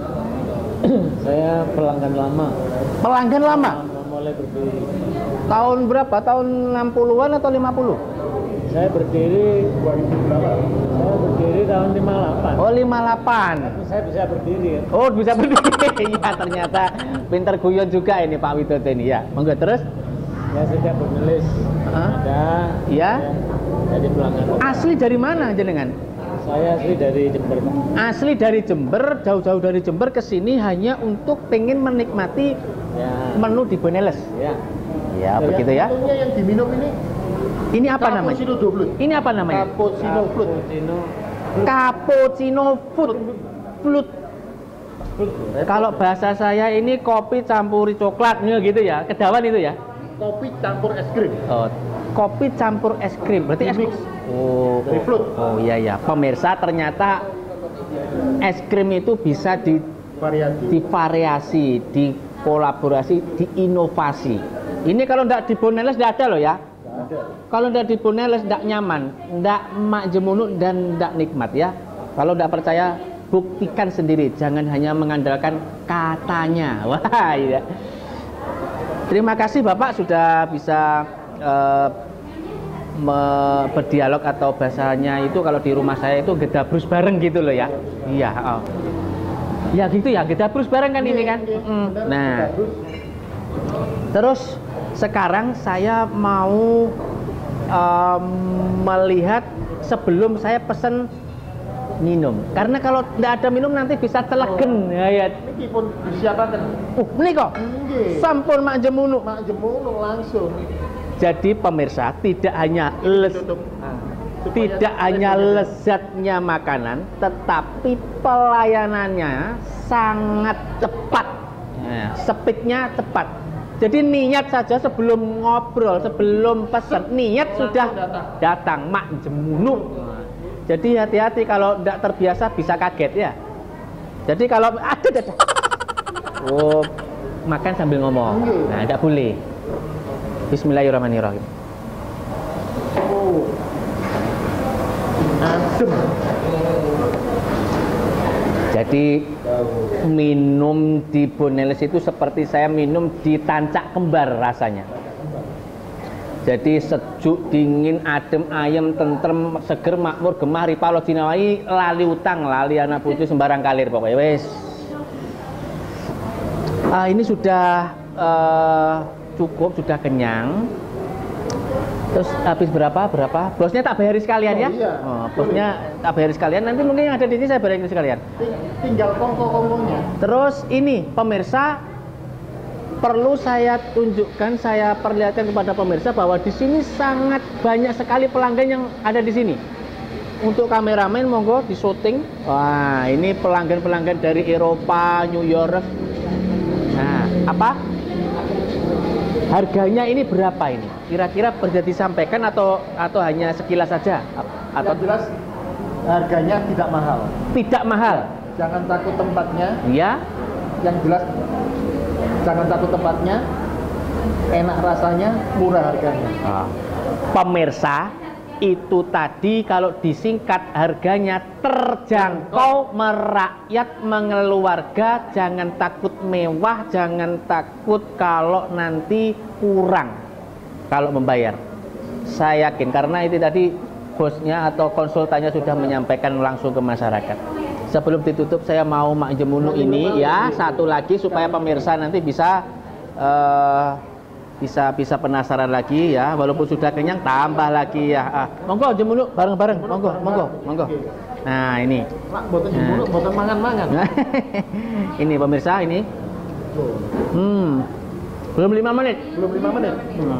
Saya pelanggan lama. Pelanggan lama? Mulai berdiri. Tahun berapa? Tahun 60-an atau 50? Saya berdiri 2008. Saya berdiri tahun 58. Oh, 58. Tapi saya bisa berdiri. Oh, bisa berdiri. Iya, ternyata pinter guyon juga ini Pak Widodo ini ya. Monggo terus. Ya, sejak Boneless ada. Iya. Jadi pelanggan. Asli dari mana jenengan? Saya asli dari Jember. Asli dari Jember, jauh-jauh dari Jember ke sini hanya untuk pengen menikmati menu di Boneless. Ya. Ya, begitu ya. Menunya yang diminum ini apa namanya? Cappuccino double. Ini apa namanya? Cappuccino fruit. Cappuccino fruit. Kalau bahasa saya ini kopi campuri coklatnya gitu ya. Kedawan itu ya. Kopi campur es krim. Oh, kopi campur es krim. Berarti es Mix. Oh, Dari fruit. Oh iya ya. Pemirsa, ternyata es krim itu bisa divariasi, dikolaborasi, diinovasi. Ini kalau tidak di Boneless tidak ada loh ya. Kalau tidak di Boneless tidak nyaman, tidak mak jemunu dan tidak nikmat ya. Kalau tidak percaya, buktikan sendiri. Jangan hanya mengandalkan katanya. Wah, iya. Terima kasih Bapak sudah bisa berdialog atau bahasanya itu kalau di rumah saya itu gedabrus bareng gitu loh ya. Iya, oh. Ya gitu ya, gedabrus bareng kan ini kan. Nah, terus sekarang saya mau melihat sebelum saya pesen minum, karena kalau tidak ada minum nanti bisa telegen ya. Ini pun disiapkan. Ini kok sampun mak jemunu langsung. Jadi pemirsa, tidak hanya lezatnya makanan, tetapi pelayanannya sangat cepat. Speednya cepat. Jadi niat saja sebelum ngobrol, sebelum pesan, niat sudah datang mak jemunu. Jadi hati-hati kalau tidak terbiasa bisa kaget ya. Jadi kalau ada oh, makan sambil ngomong. Nah, tidak boleh. Bismillahirrahmanirrahim. Oh. Adem. Jadi minum di Boneles itu seperti saya minum di tancak kembar rasanya. Jadi sejuk, dingin, adem, ayem, tentrem, seger, makmur, gemah, ripalo, jinawai, lali utang, lali anak pucu, sembarang kalir pokoknya wes. Ini sudah cukup, sudah kenyang. Terus habis berapa? Bosnya tak bayari sekalian ya? Iya. Bosnya tak bayari sekalian. Nanti mungkin yang ada di sini saya bayarin sekalian. Tinggal kongko-kongkonya. Terus ini pemirsa, perlu saya tunjukkan, saya perlihatkan kepada pemirsa bahwa di sini sangat banyak sekali pelanggan yang ada di sini. Untuk kameramen monggo di syuting. Wah, ini pelanggan-pelanggan dari Eropa, New York. Nah, apa? Harganya ini berapa ini? Kira-kira bisa disampaikan atau hanya sekilas saja? Atau yang jelas harganya tidak mahal. Tidak mahal. Jangan takut tempatnya. Iya. Yang jelas jangan takut tempatnya. Enak rasanya, murah harganya. Pemirsa, itu tadi kalau disingkat harganya terjangkau, merakyat, mengeluarga. Jangan takut mewah, jangan takut kalau nanti kurang kalau membayar. Saya yakin karena itu tadi bosnya atau konsultannya sudah menyampaikan langsung ke masyarakat. Sebelum ditutup saya mau mak jemunu ini ya satu lagi supaya pemirsa nanti bisa bisa penasaran lagi ya, walaupun sudah kenyang tambah lagi ya. Monggo jemunu bareng-bareng, monggo. Nah, ini. Boten jemunu, boten mangan-mangan. Ini pemirsa ini. Belum 5 menit. Belum 5 menit.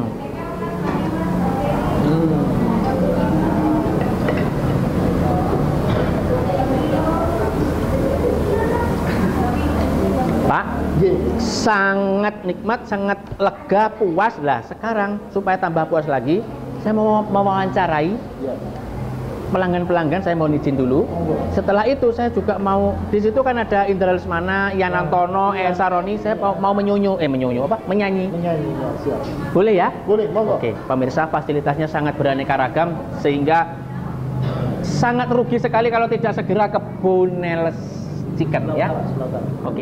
Pak, sangat nikmat, sangat lega, puas lah. Sekarang supaya tambah puas lagi, saya mau mewawancarai pelanggan-pelanggan. Saya mau izin dulu. Setelah itu saya juga mau, di situ kan ada Indra Lesmana, Yan Antono, Esa Roni. Saya mau menyanyi. Menyanyi, ya, siap. Boleh ya? Boleh, monggo. Oke, pemirsa, fasilitasnya sangat beraneka ragam sehingga sangat rugi sekali kalau tidak segera ke Boneles Chicken ya. Oke.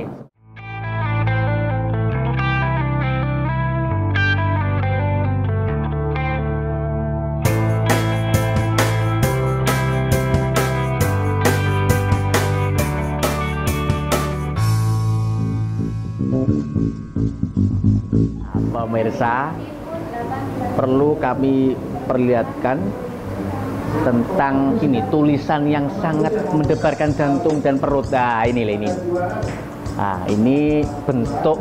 Pemirsa, perlu kami perlihatkan tentang ini tulisan yang sangat mendebarkan jantung dan perut. Nah, ini. Nah, ini bentuk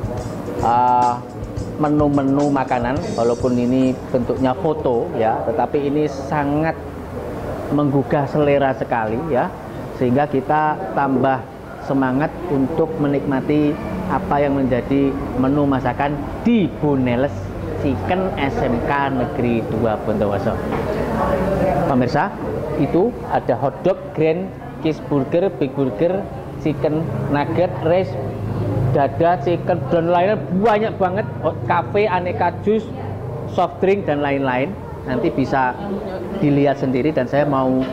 menu-menu makanan, walaupun ini bentuknya foto ya, tetapi ini sangat menggugah selera sekali ya, sehingga kita tambah semangat untuk menikmati apa yang menjadi menu masakan di Boneles Chicken SMK Negeri 2 Bondowoso. Pemirsa, itu ada hotdog, grand, cheeseburger, big burger, chicken nugget, rice, dada, chicken, dan lainnya banyak banget. Cafe, aneka jus, soft drink dan lain-lain. Nanti bisa dilihat sendiri dan saya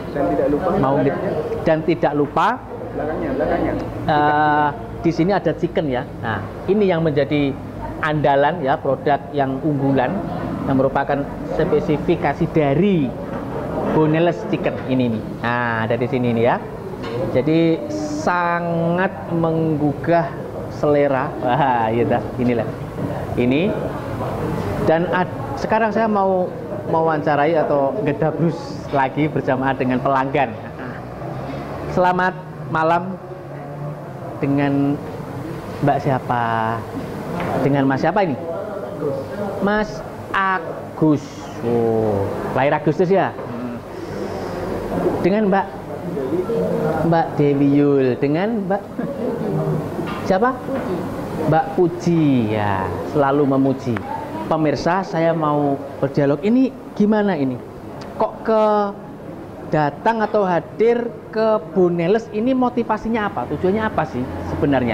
tidak lupa belakangnya. Di sini ada chicken ya. Nah, ini yang menjadi andalan ya, produk yang unggulan yang merupakan spesifikasi dari boneless chicken ini nih. Nah, ada di sini nih ya. Jadi sangat menggugah selera. Wah, iya dah. Inilah. Ini. Dan sekarang saya mau mewawancarai atau gedabrus lagi berjamaah dengan pelanggan. Selamat malam dengan Mbak siapa? Dengan Mas siapa ini? Mas Agus. Oh, lahir Agustus ya? Dengan Mbak Dewi Yul. Dengan Mbak siapa? Mbak Puji. Ya, selalu memuji. Pemirsa, saya mau berdialog. Ini gimana ini? Kok datang atau hadir ke Boneless ini motivasinya apa? Tujuannya apa sih sebenarnya?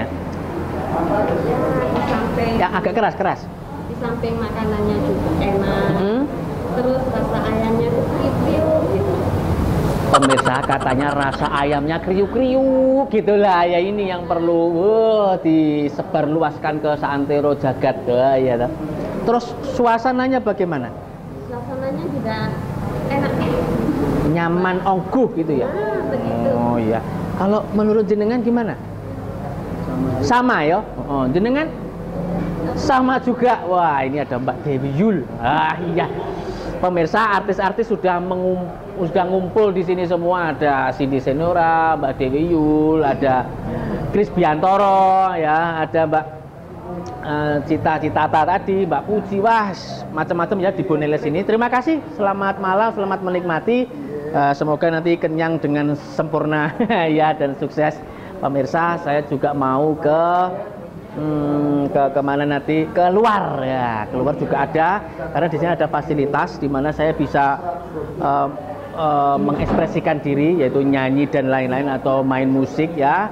Di samping Ya agak keras. di samping makanannya juga enak, terus rasa ayamnya tuh kriuk gitu. Pemirsa, katanya rasa ayamnya kriuk-kriuk gitulah ya, ini yang perlu disebarluaskan ke seantero jagat ya. Terus suasananya bagaimana? Suasananya juga enak. Nyaman, ongguh gitu ya? Begitu. Oh iya. Kalau menurut jenengan gimana? Sama ya? Oh, jenengan? Sama juga. Wah, ini ada Mbak Dewi Yul. Ah iya. Pemirsa, artis-artis sudah ngumpul di sini semua. Ada Cindy Senora, Mbak Dewi Yul, ada Chris Biantoro, ya, ada Mbak Cita-Citata tadi, Mbak Puji. Wah, macam-macam ya di Boneless ini. Terima kasih. Selamat malam, selamat menikmati. Semoga nanti kenyang dengan sempurna ya, dan sukses. Pemirsa, saya juga mau ke kemana nanti, keluar ya, keluar juga ada, karena di sini ada fasilitas di mana saya bisa mengekspresikan diri, yaitu nyanyi dan lain-lain atau main musik ya.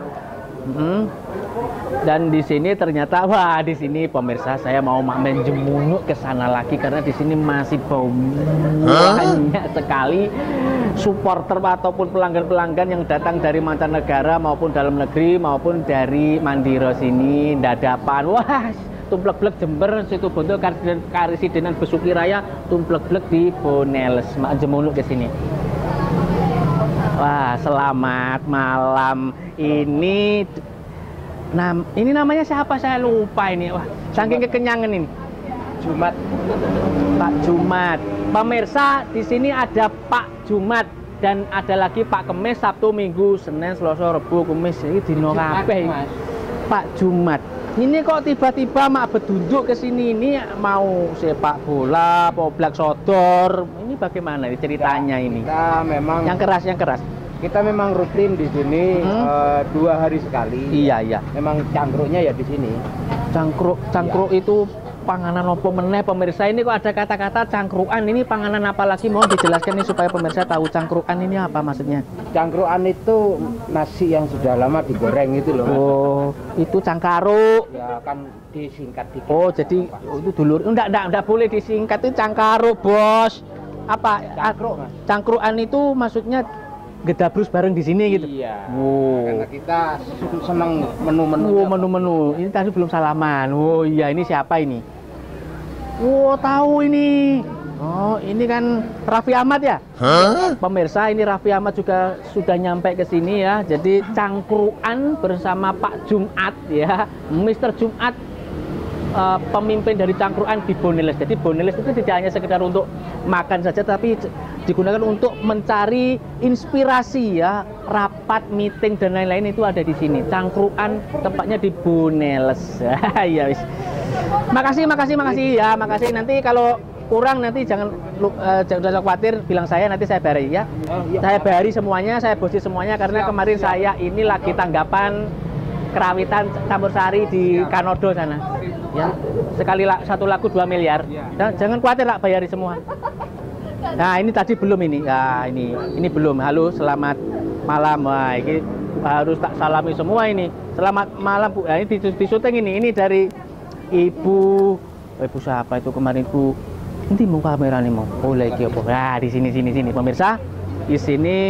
Dan di sini ternyata, wah, di sini pemirsa, saya mau main jemunuk ke sana lagi karena di sini masih banyak sekali supporter ataupun pelanggan-pelanggan yang datang dari mancanegara maupun dalam negeri maupun dari Mandiro sini, dadapan. Wah, tumplek-blek Jember, situ Bondo, Karisidenan, Besuki Raya, tumplek-blek di Boneless, jemunuk ke sini. Wah, selamat malam. Ini namanya siapa? Saya lupa ini. Wah, saking kekenyangan ini. Jumat. Pak Jumat. Pemirsa, di sini ada Pak Jumat dan ada lagi Pak Kemis, Sabtu, Minggu, Senin, Selasa, Rebu, Kamis. Ini dino kabeh. Pak Jumat. Ini kok tiba-tiba mak bedunduk ke sini, ini mau sepak bola, poblak sodor. Ini bagaimana ini ceritanya ini? Kita memang Yang keras. kita memang rutin di sini 2 hari sekali. Iya. Memang cangkruknya ya di sini. Cangkruk itu panganan apa meneh pemirsa? Ini kok ada kata-kata cangkruan, ini panganan apa lagi? Mohon dijelaskan nih supaya pemirsa tahu cangkruan ini apa maksudnya. Cangkruan itu nasi yang sudah lama digoreng itu loh. Oh, itu cangkaruk. Ya kan disingkat dikit. Oh, jadi itu dulur. Enggak boleh disingkat, itu cangkaruk, Bos. Apa? Cangkruk, Mas. Cangkruan itu maksudnya gedabrus bareng di sini gitu. Iya. Oh. Karena kita senang menu-menu. Oh, menu-menu. Ini tadi belum salaman. Oh iya, ini siapa ini? Oh, tahu ini. Oh, ini kan Raffi Ahmad ya? Pemirsa, ini Raffi Ahmad juga sudah nyampe ke sini ya. Jadi cangkruan bersama Pak Jumat ya. Mr. Jumat, pemimpin dari cangkruan di Boneless. Jadi Boneless itu tidak hanya sekedar untuk makan saja, tapi digunakan untuk mencari inspirasi ya, rapat, meeting dan lain-lain itu ada di sini. Cangkruan tempatnya di Boneless. Ya wis. Makasih ya, makasih. Nanti kalau kurang nanti jangan khawatir, bilang saya, nanti saya bayari ya. Saya bayari semuanya, saya bosi semuanya karena kemarin saya ini lagi tanggapan kerawitan campur sari di Kanodo sana. Ya, sekali satu lagu 2 miliar. Dan jangan khawatir lah, bayari semua. Nah, ini tadi belum ini. Ya, ini belum. Halo, selamat malam. Wah, ini harus tak salami semua ini. Selamat malam, Bu. Nah, ini di syuting ini dari Ibu siapa itu kemarin, Bu? Nanti mau kamera nih mau. Oh, lagi apa? Nah, di sini pemirsa. Di sini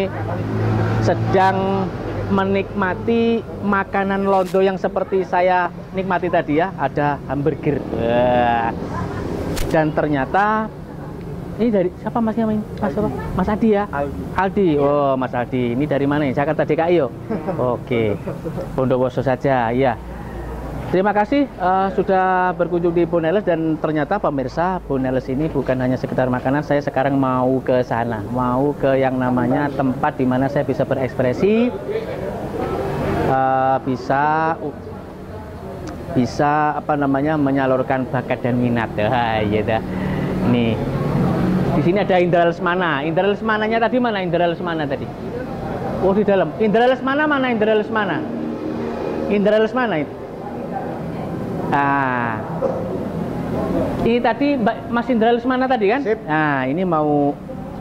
sedang menikmati makanan londo yang seperti saya nikmati tadi ya. Ada hamburger. Dan ternyata ini dari siapa masnya main? Mas apa? Mas Adi ya? Aldi. Oh, Mas Aldi. Ini dari mana ya? Jakarta DKI yo. Oke. Bondowoso saja. Iya. Terima kasih sudah berkunjung di Boneles, dan ternyata pemirsa, Boneles ini bukan hanya sekedar makanan. Saya sekarang mau ke sana, mau ke yang namanya tempat di mana saya bisa berekspresi, bisa apa namanya menyalurkan bakat dan minat. Iya dah. Nih. Di sini ada Indra Lesmana. Indra Lesmananya tadi mana? Indra Lesmana tadi. Oh, di dalam. Indra Lesmana mana? Indra Lesmana. Indra Lesmana itu. Ah. Ini tadi Mas Indra Lesmana tadi kan? Sip. Nah, ini mau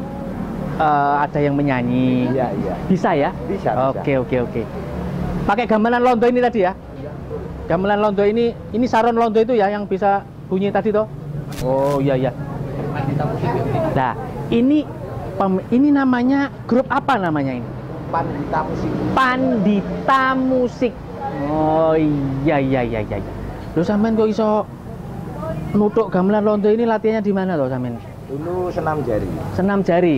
ada yang menyanyi. Iya, iya. Bisa ya? Bisa. Oke. Pakai gamelan londo ini tadi ya? Gamelan londo ini saron londo itu ya yang bisa bunyi tadi toh? Oh, iya. Nah, ini namanya grup apa namanya ini? Pandita Musik. Pandita Musik. Oh iya. Lu sampean kok iso nutuk gamelan londo ini latihannya di mana toh sampean? Dulu senam jari. Senam jari.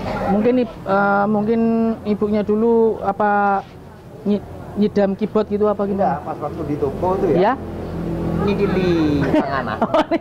Mungkin ibunya dulu apa nyidam keyboard gitu apa gimana? Enggak, pas waktu di toko tuh ya. Ya? Ngidili panganan.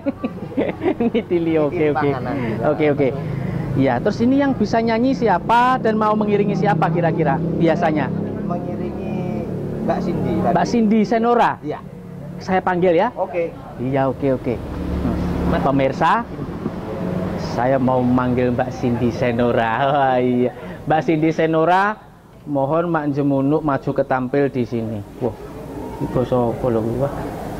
Ngidili, oke. Panganan juga. Oke. Ya, terus ini yang bisa nyanyi siapa dan mau mengiringi siapa kira-kira biasanya? Mengiringi Mbak Cindy tadi. Mbak Cindy Senora. Iya. Saya panggil ya. Oke. Iya, oke. Pemirsa, saya mau manggil Mbak Cindy Senora. Oh, iya. Mbak Cindy Senora, mohon Mak Jemunuk maju ke tampil di sini. Wah, ini bosok lho. Wah.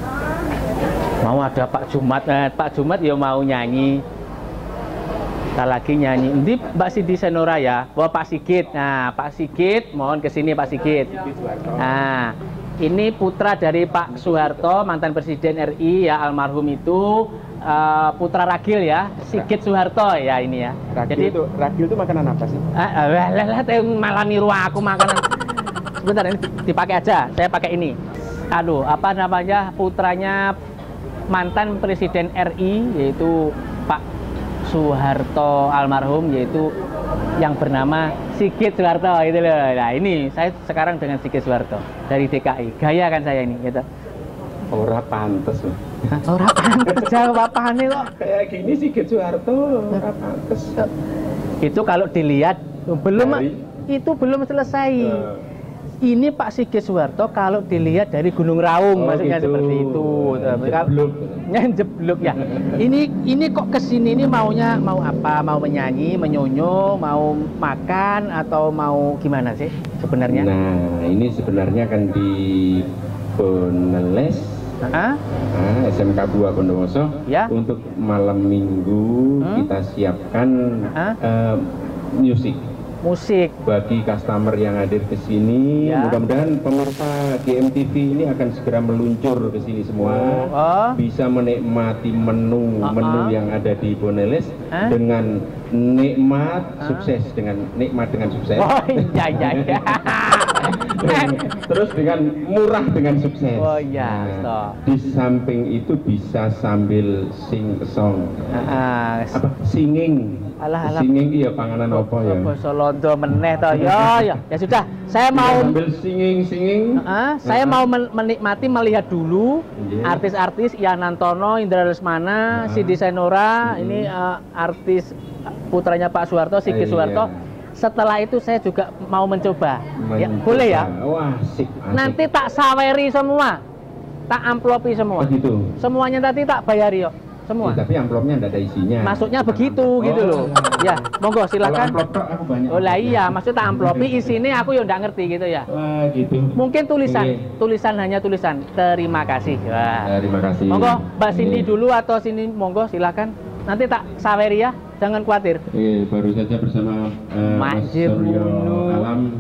Mau ada Pak Jumat, Pak Jumat ya mau nyanyi. Kita lagi nyanyi. Ini Mbak Cindy Senora ya. Wah, Pak Sigit. Nah, Pak Sigit, mohon ke sini Pak Sigit. Nah, ini putra dari Pak Soeharto, mantan Presiden RI ya, almarhum itu putra Ragil ya, Sigit Soeharto ya ini ya. Ragil itu makanan apa sih? Malah niru aku makanan. Sebentar, ini dipakai aja. Saya pakai ini. Aduh, apa namanya, putranya mantan Presiden RI yaitu Pak Soeharto almarhum, yaitu yang bernama Sigit Soeharto itu loh. Nah, ini saya sekarang dengan Sigit Soeharto dari DKI. Gaya kan saya ini gitu. Ora pantes loh. Ora pantes jawabane kok. Kayak gini Sigit Soeharto ora pantes. Itu kalau dilihat itu belum selesai. Ini Pak Sigit Soeharto kalau dilihat dari Gunung Raung, maksudnya gitu. Seperti itu. Jeblok ya. Ini kok kesini ini maunya mau apa? Mau menyanyi, menyonyo, mau makan atau mau gimana sih sebenarnya? Nah, ini sebenarnya kan di Boneles, SMK 2 Bondowoso ya? Untuk malam minggu kita siapkan musik bagi customer yang hadir ke sini. Ya. Mudah-mudahan pemirsa GMTV ini akan segera meluncur ke sini semua, bisa menikmati menu yang ada di Boneles dengan nikmat sukses, dengan sukses. Oh iya. Terus dengan murah dengan sukses. Oh iya. Nah, di samping itu bisa sambil sing song. Singing. Singing iya panganan apa ya? Basa Londo meneh to. Ya sudah. Saya mau sambil singing. Saya mau menikmati, melihat dulu artis-artis Ian Antono, Indra Lesmana, Cindy Senora, ini artis putranya Pak Soeharto, Sigit Soeharto. Setelah itu saya juga mau mencoba. Ya, boleh ya? Wah, asik. Nanti tak saweri semua. Tak amplopi semua. Begitu. Semuanya nanti tak bayari yo. Semua. Tapi amplopnya enggak ada isinya. Maksudnya begitu gitu loh. Ya, monggo silakan. Amplop aku banyak. Oh lah iya, maksudnya tak amplopi isinya aku ya enggak ngerti gitu ya. Wah, gitu. Mungkin tulisan hanya tulisan. Terima kasih. Wah. Terima kasih. Monggo Mbak Cindy dulu atau sini monggo silakan. Nanti tak saweri ya, jangan khawatir. Baru saja bersama Mas Suryo Alam.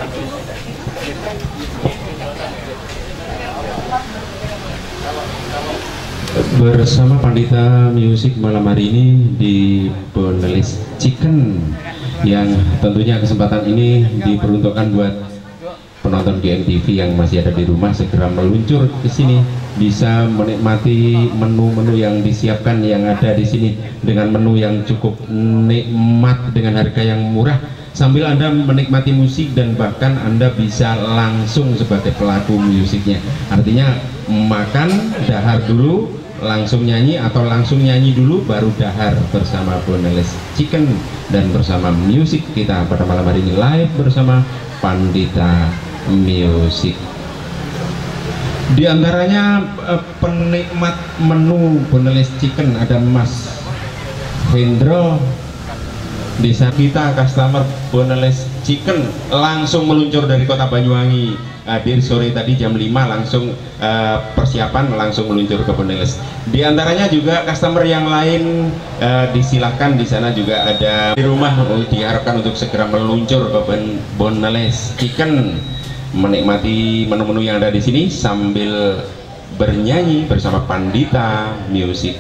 Bersama Pandita Music malam hari ini di Boneless Chicken, yang tentunya kesempatan ini diperuntukkan buat penonton GMTV yang masih ada di rumah, segera meluncur ke sini, bisa menikmati menu-menu yang disiapkan yang ada di sini dengan menu yang cukup nikmat dengan harga yang murah, sambil Anda menikmati musik dan bahkan Anda bisa langsung sebagai pelaku musiknya. Artinya makan, dahar dulu, langsung nyanyi, atau langsung nyanyi dulu baru dahar bersama Boneless Chicken. Dan bersama musik kita pada malam hari ini live bersama Pandita Music. Di antaranya penikmat menu Boneless Chicken ada Mas Hendro. Di saat kita customer Boneless Chicken langsung meluncur dari kota Banyuwangi, hadir sore tadi jam 5 langsung persiapan langsung meluncur ke Boneless. Di antaranya juga customer yang lain disilakan, di sana juga ada di rumah diharapkan untuk segera meluncur ke Boneless Chicken, menikmati menu-menu yang ada di sini sambil bernyanyi bersama Pandita Music.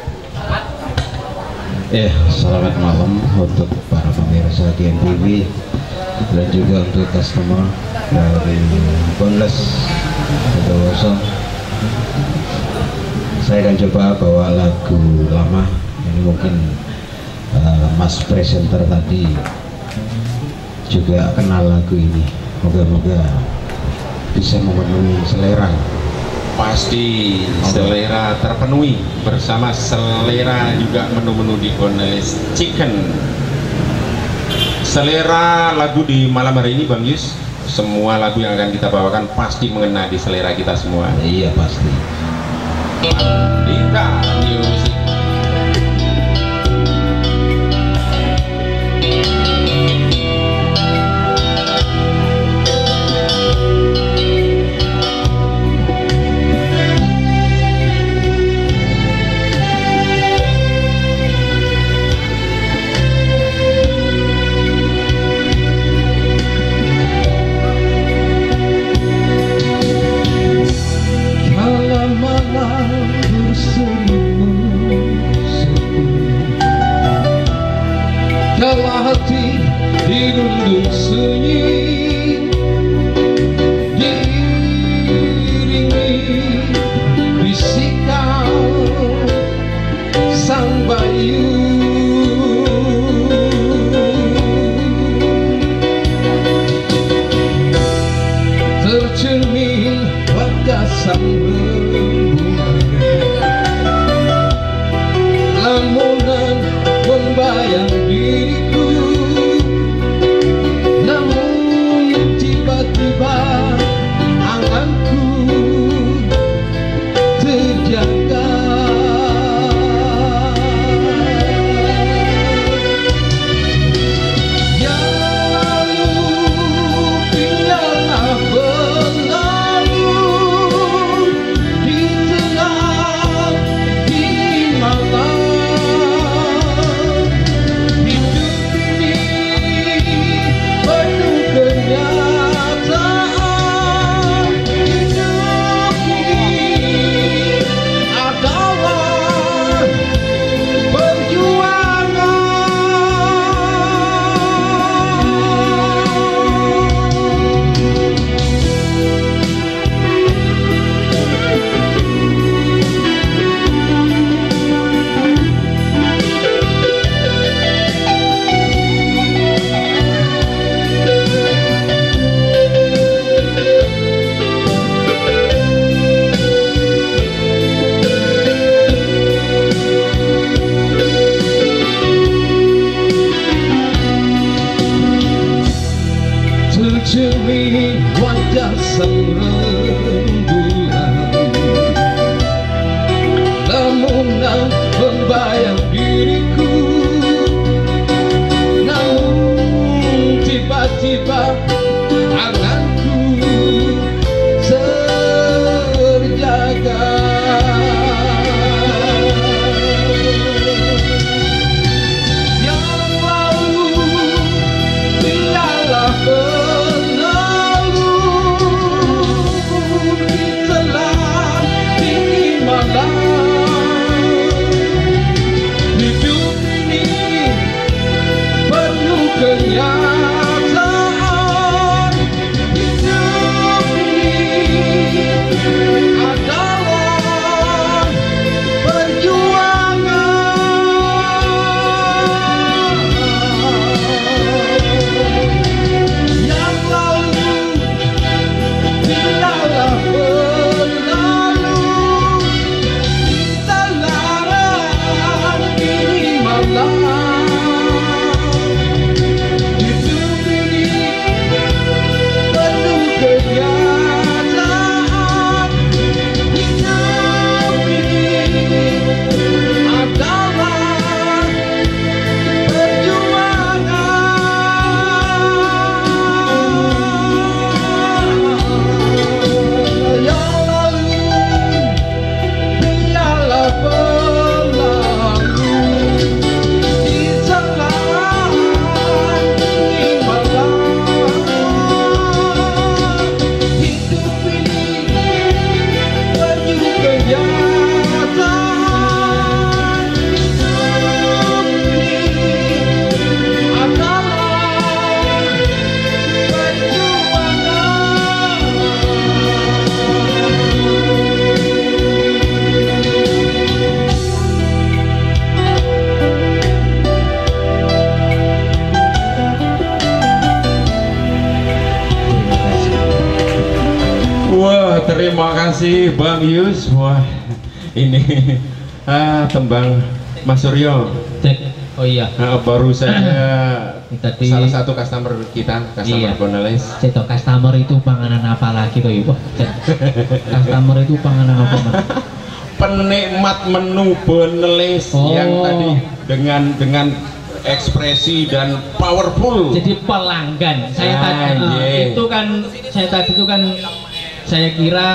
Selamat malam untuk para pemirsa GMTV dan juga untuk customer dari Boneless Bondowoso. Saya akan coba bawa lagu lama. Ini mungkin Mas presenter tadi juga kenal lagu ini. Moga-moga bisa memenuhi selera. Pasti selera terpenuhi bersama selera juga menu-menu di Boneless Chicken. Selera lagu di malam hari ini Bang Yus, semua lagu yang akan kita bawakan pasti mengena di selera kita semua. Iya pasti. Pandita Music. Kalau hati dirundung sunyi, diiringi bisikan sang bayu, tercermin wajah sang rembulan, lamunan membayang diriku, namun tiba-tiba anganku terjaga. Ya lalu biarlah berlalu di tengah dingin malam. Tercermin wajah sang rembulan, lamunan membayang diriku, namun tiba-tiba anganku terjaga. Yang lalu biarlah berlalu terima kasih Bang Yus. Wah, ini tembang Mas Suryo. Oh iya. Baru saya tadi salah satu customer kita, customer Boneles. Ceto customer itu panganan apa lagi toh ibu? Customer itu panganan apa mas? Penikmat menu Boneles yang tadi dengan ekspresi dan powerful. Jadi pelanggan. Saya tadi itu kan saya kira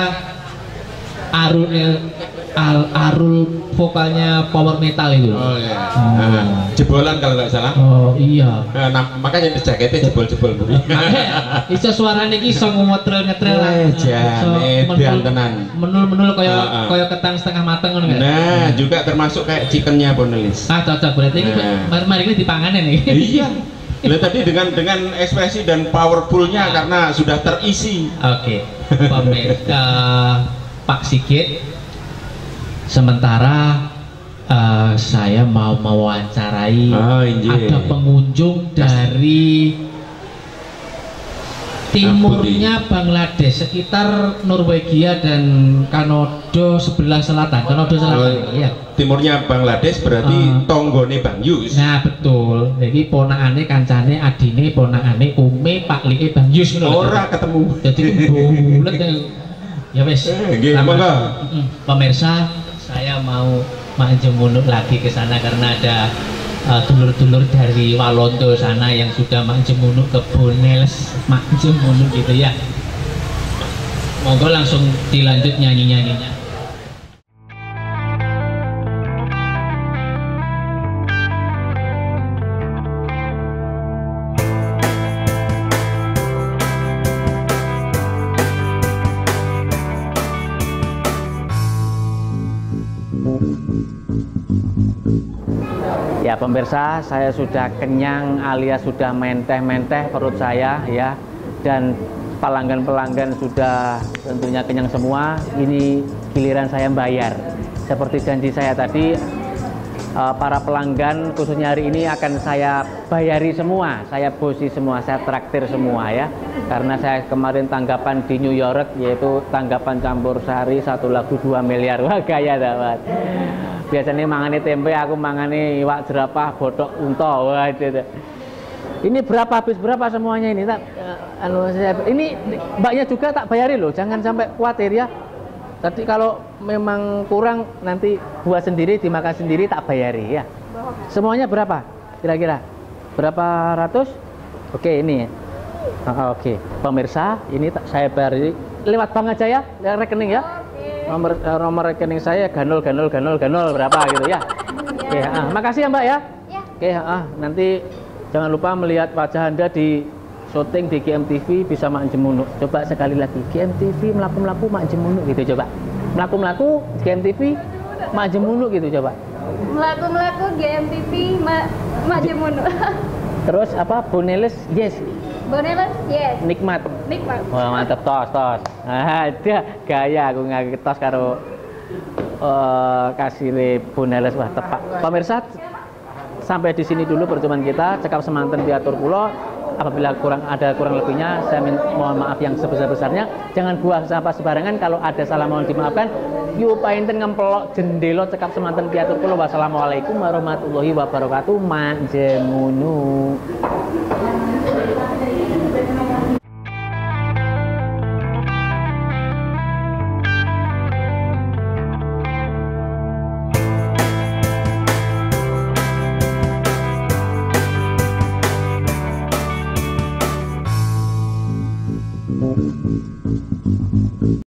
Arul vokalnya power metal itu. Oh iya. Jebolan kalau nggak salah. Oh iya. Nah, makanya jaketnya jebol-jebol. Iso suarane iki iso ngetrel lah. Jane tenan. Menul kaya ketang setengah mateng ngono. Nah, juga termasuk kayak chickennya Boneles. Cocok berarti ini mari ini dipanganen nih. Iya. Lah tadi dengan ekspresi dan powerfulnya karena sudah terisi. Oke. Pemirsa Pak Sigit, sementara saya mau mewawancarai ada pengunjung dari timurnya Bangladesh, sekitar Norwegia dan Kanodo sebelah selatan. Iya. Timurnya Bangladesh berarti tonggone Bang Yus. Nah betul. Jadi ponakane kancane adine ponakane ume Pak Like Bang Yus. Ora ketemu. Jadi bulet ya wes. Pemirsa, saya mau manjemunuk lagi ke sana karena ada dulur-dulur dari Walondo sana yang sudah manjemunuk ke Boneles, manjemunuk gitu ya. Monggo langsung dilanjut nyanyi-nyanyinya. Ya pemirsa, saya sudah kenyang alias sudah menteh-menteh perut saya ya, dan pelanggan-pelanggan sudah tentunya kenyang semua. Ini giliran saya bayar. Seperti janji saya tadi, para pelanggan khususnya hari ini akan saya bayari semua, saya bosi semua, saya traktir semua ya. Karena saya kemarin tanggapan di New York, yaitu tanggapan campur sari 1 lagu 2 miliar. Wah gaya dapat. Biasanya mangane tempe, aku mangane iwak jerapah, botok unta. Wah itu. Ini berapa, habis berapa semuanya ini? Ini mbaknya juga tak bayari loh, jangan sampai khawatir ya. Tadi kalau memang kurang nanti buat sendiri, dimakan sendiri, tak bayari ya. Semuanya berapa? Kira-kira berapa ratus? Oke ini. Oke, pemirsa, ini saya bayar lewat bank aja ya, rekening ya. Nomor rekening saya ganol berapa gitu ya. Oke, makasih ya Mbak ya. Oke, nanti jangan lupa melihat wajah Anda di syuting di GMTV bisa Mak Jemunuk. Coba sekali lagi, GMTV melaku-melaku Mak Jemunuk gitu coba. Melaku-melaku GMTV Mak Jemunuk gitu coba. Melaku-melaku GMTV Mak Jemunuk. Terus apa? Boneles, yes. Boneles, yes. Nikmat. Wah mantep, tos. Ada gaya aku ngake tos karo kasih Boneles, wah tepak. Pemirsa, sampai di sini dulu perjumpaan kita. Cekap semanten piatur kula. Apabila kurang lebihnya, saya mohon maaf yang sebesar-besarnya. Jangan buang sampah sembarangan. Kalau ada salah mohon dimaafkan. Yuk painten ngempelok jendela cekap semanten piatur kula. Wassalamualaikum warahmatullahi wabarakatuh. Mak Jemunuk.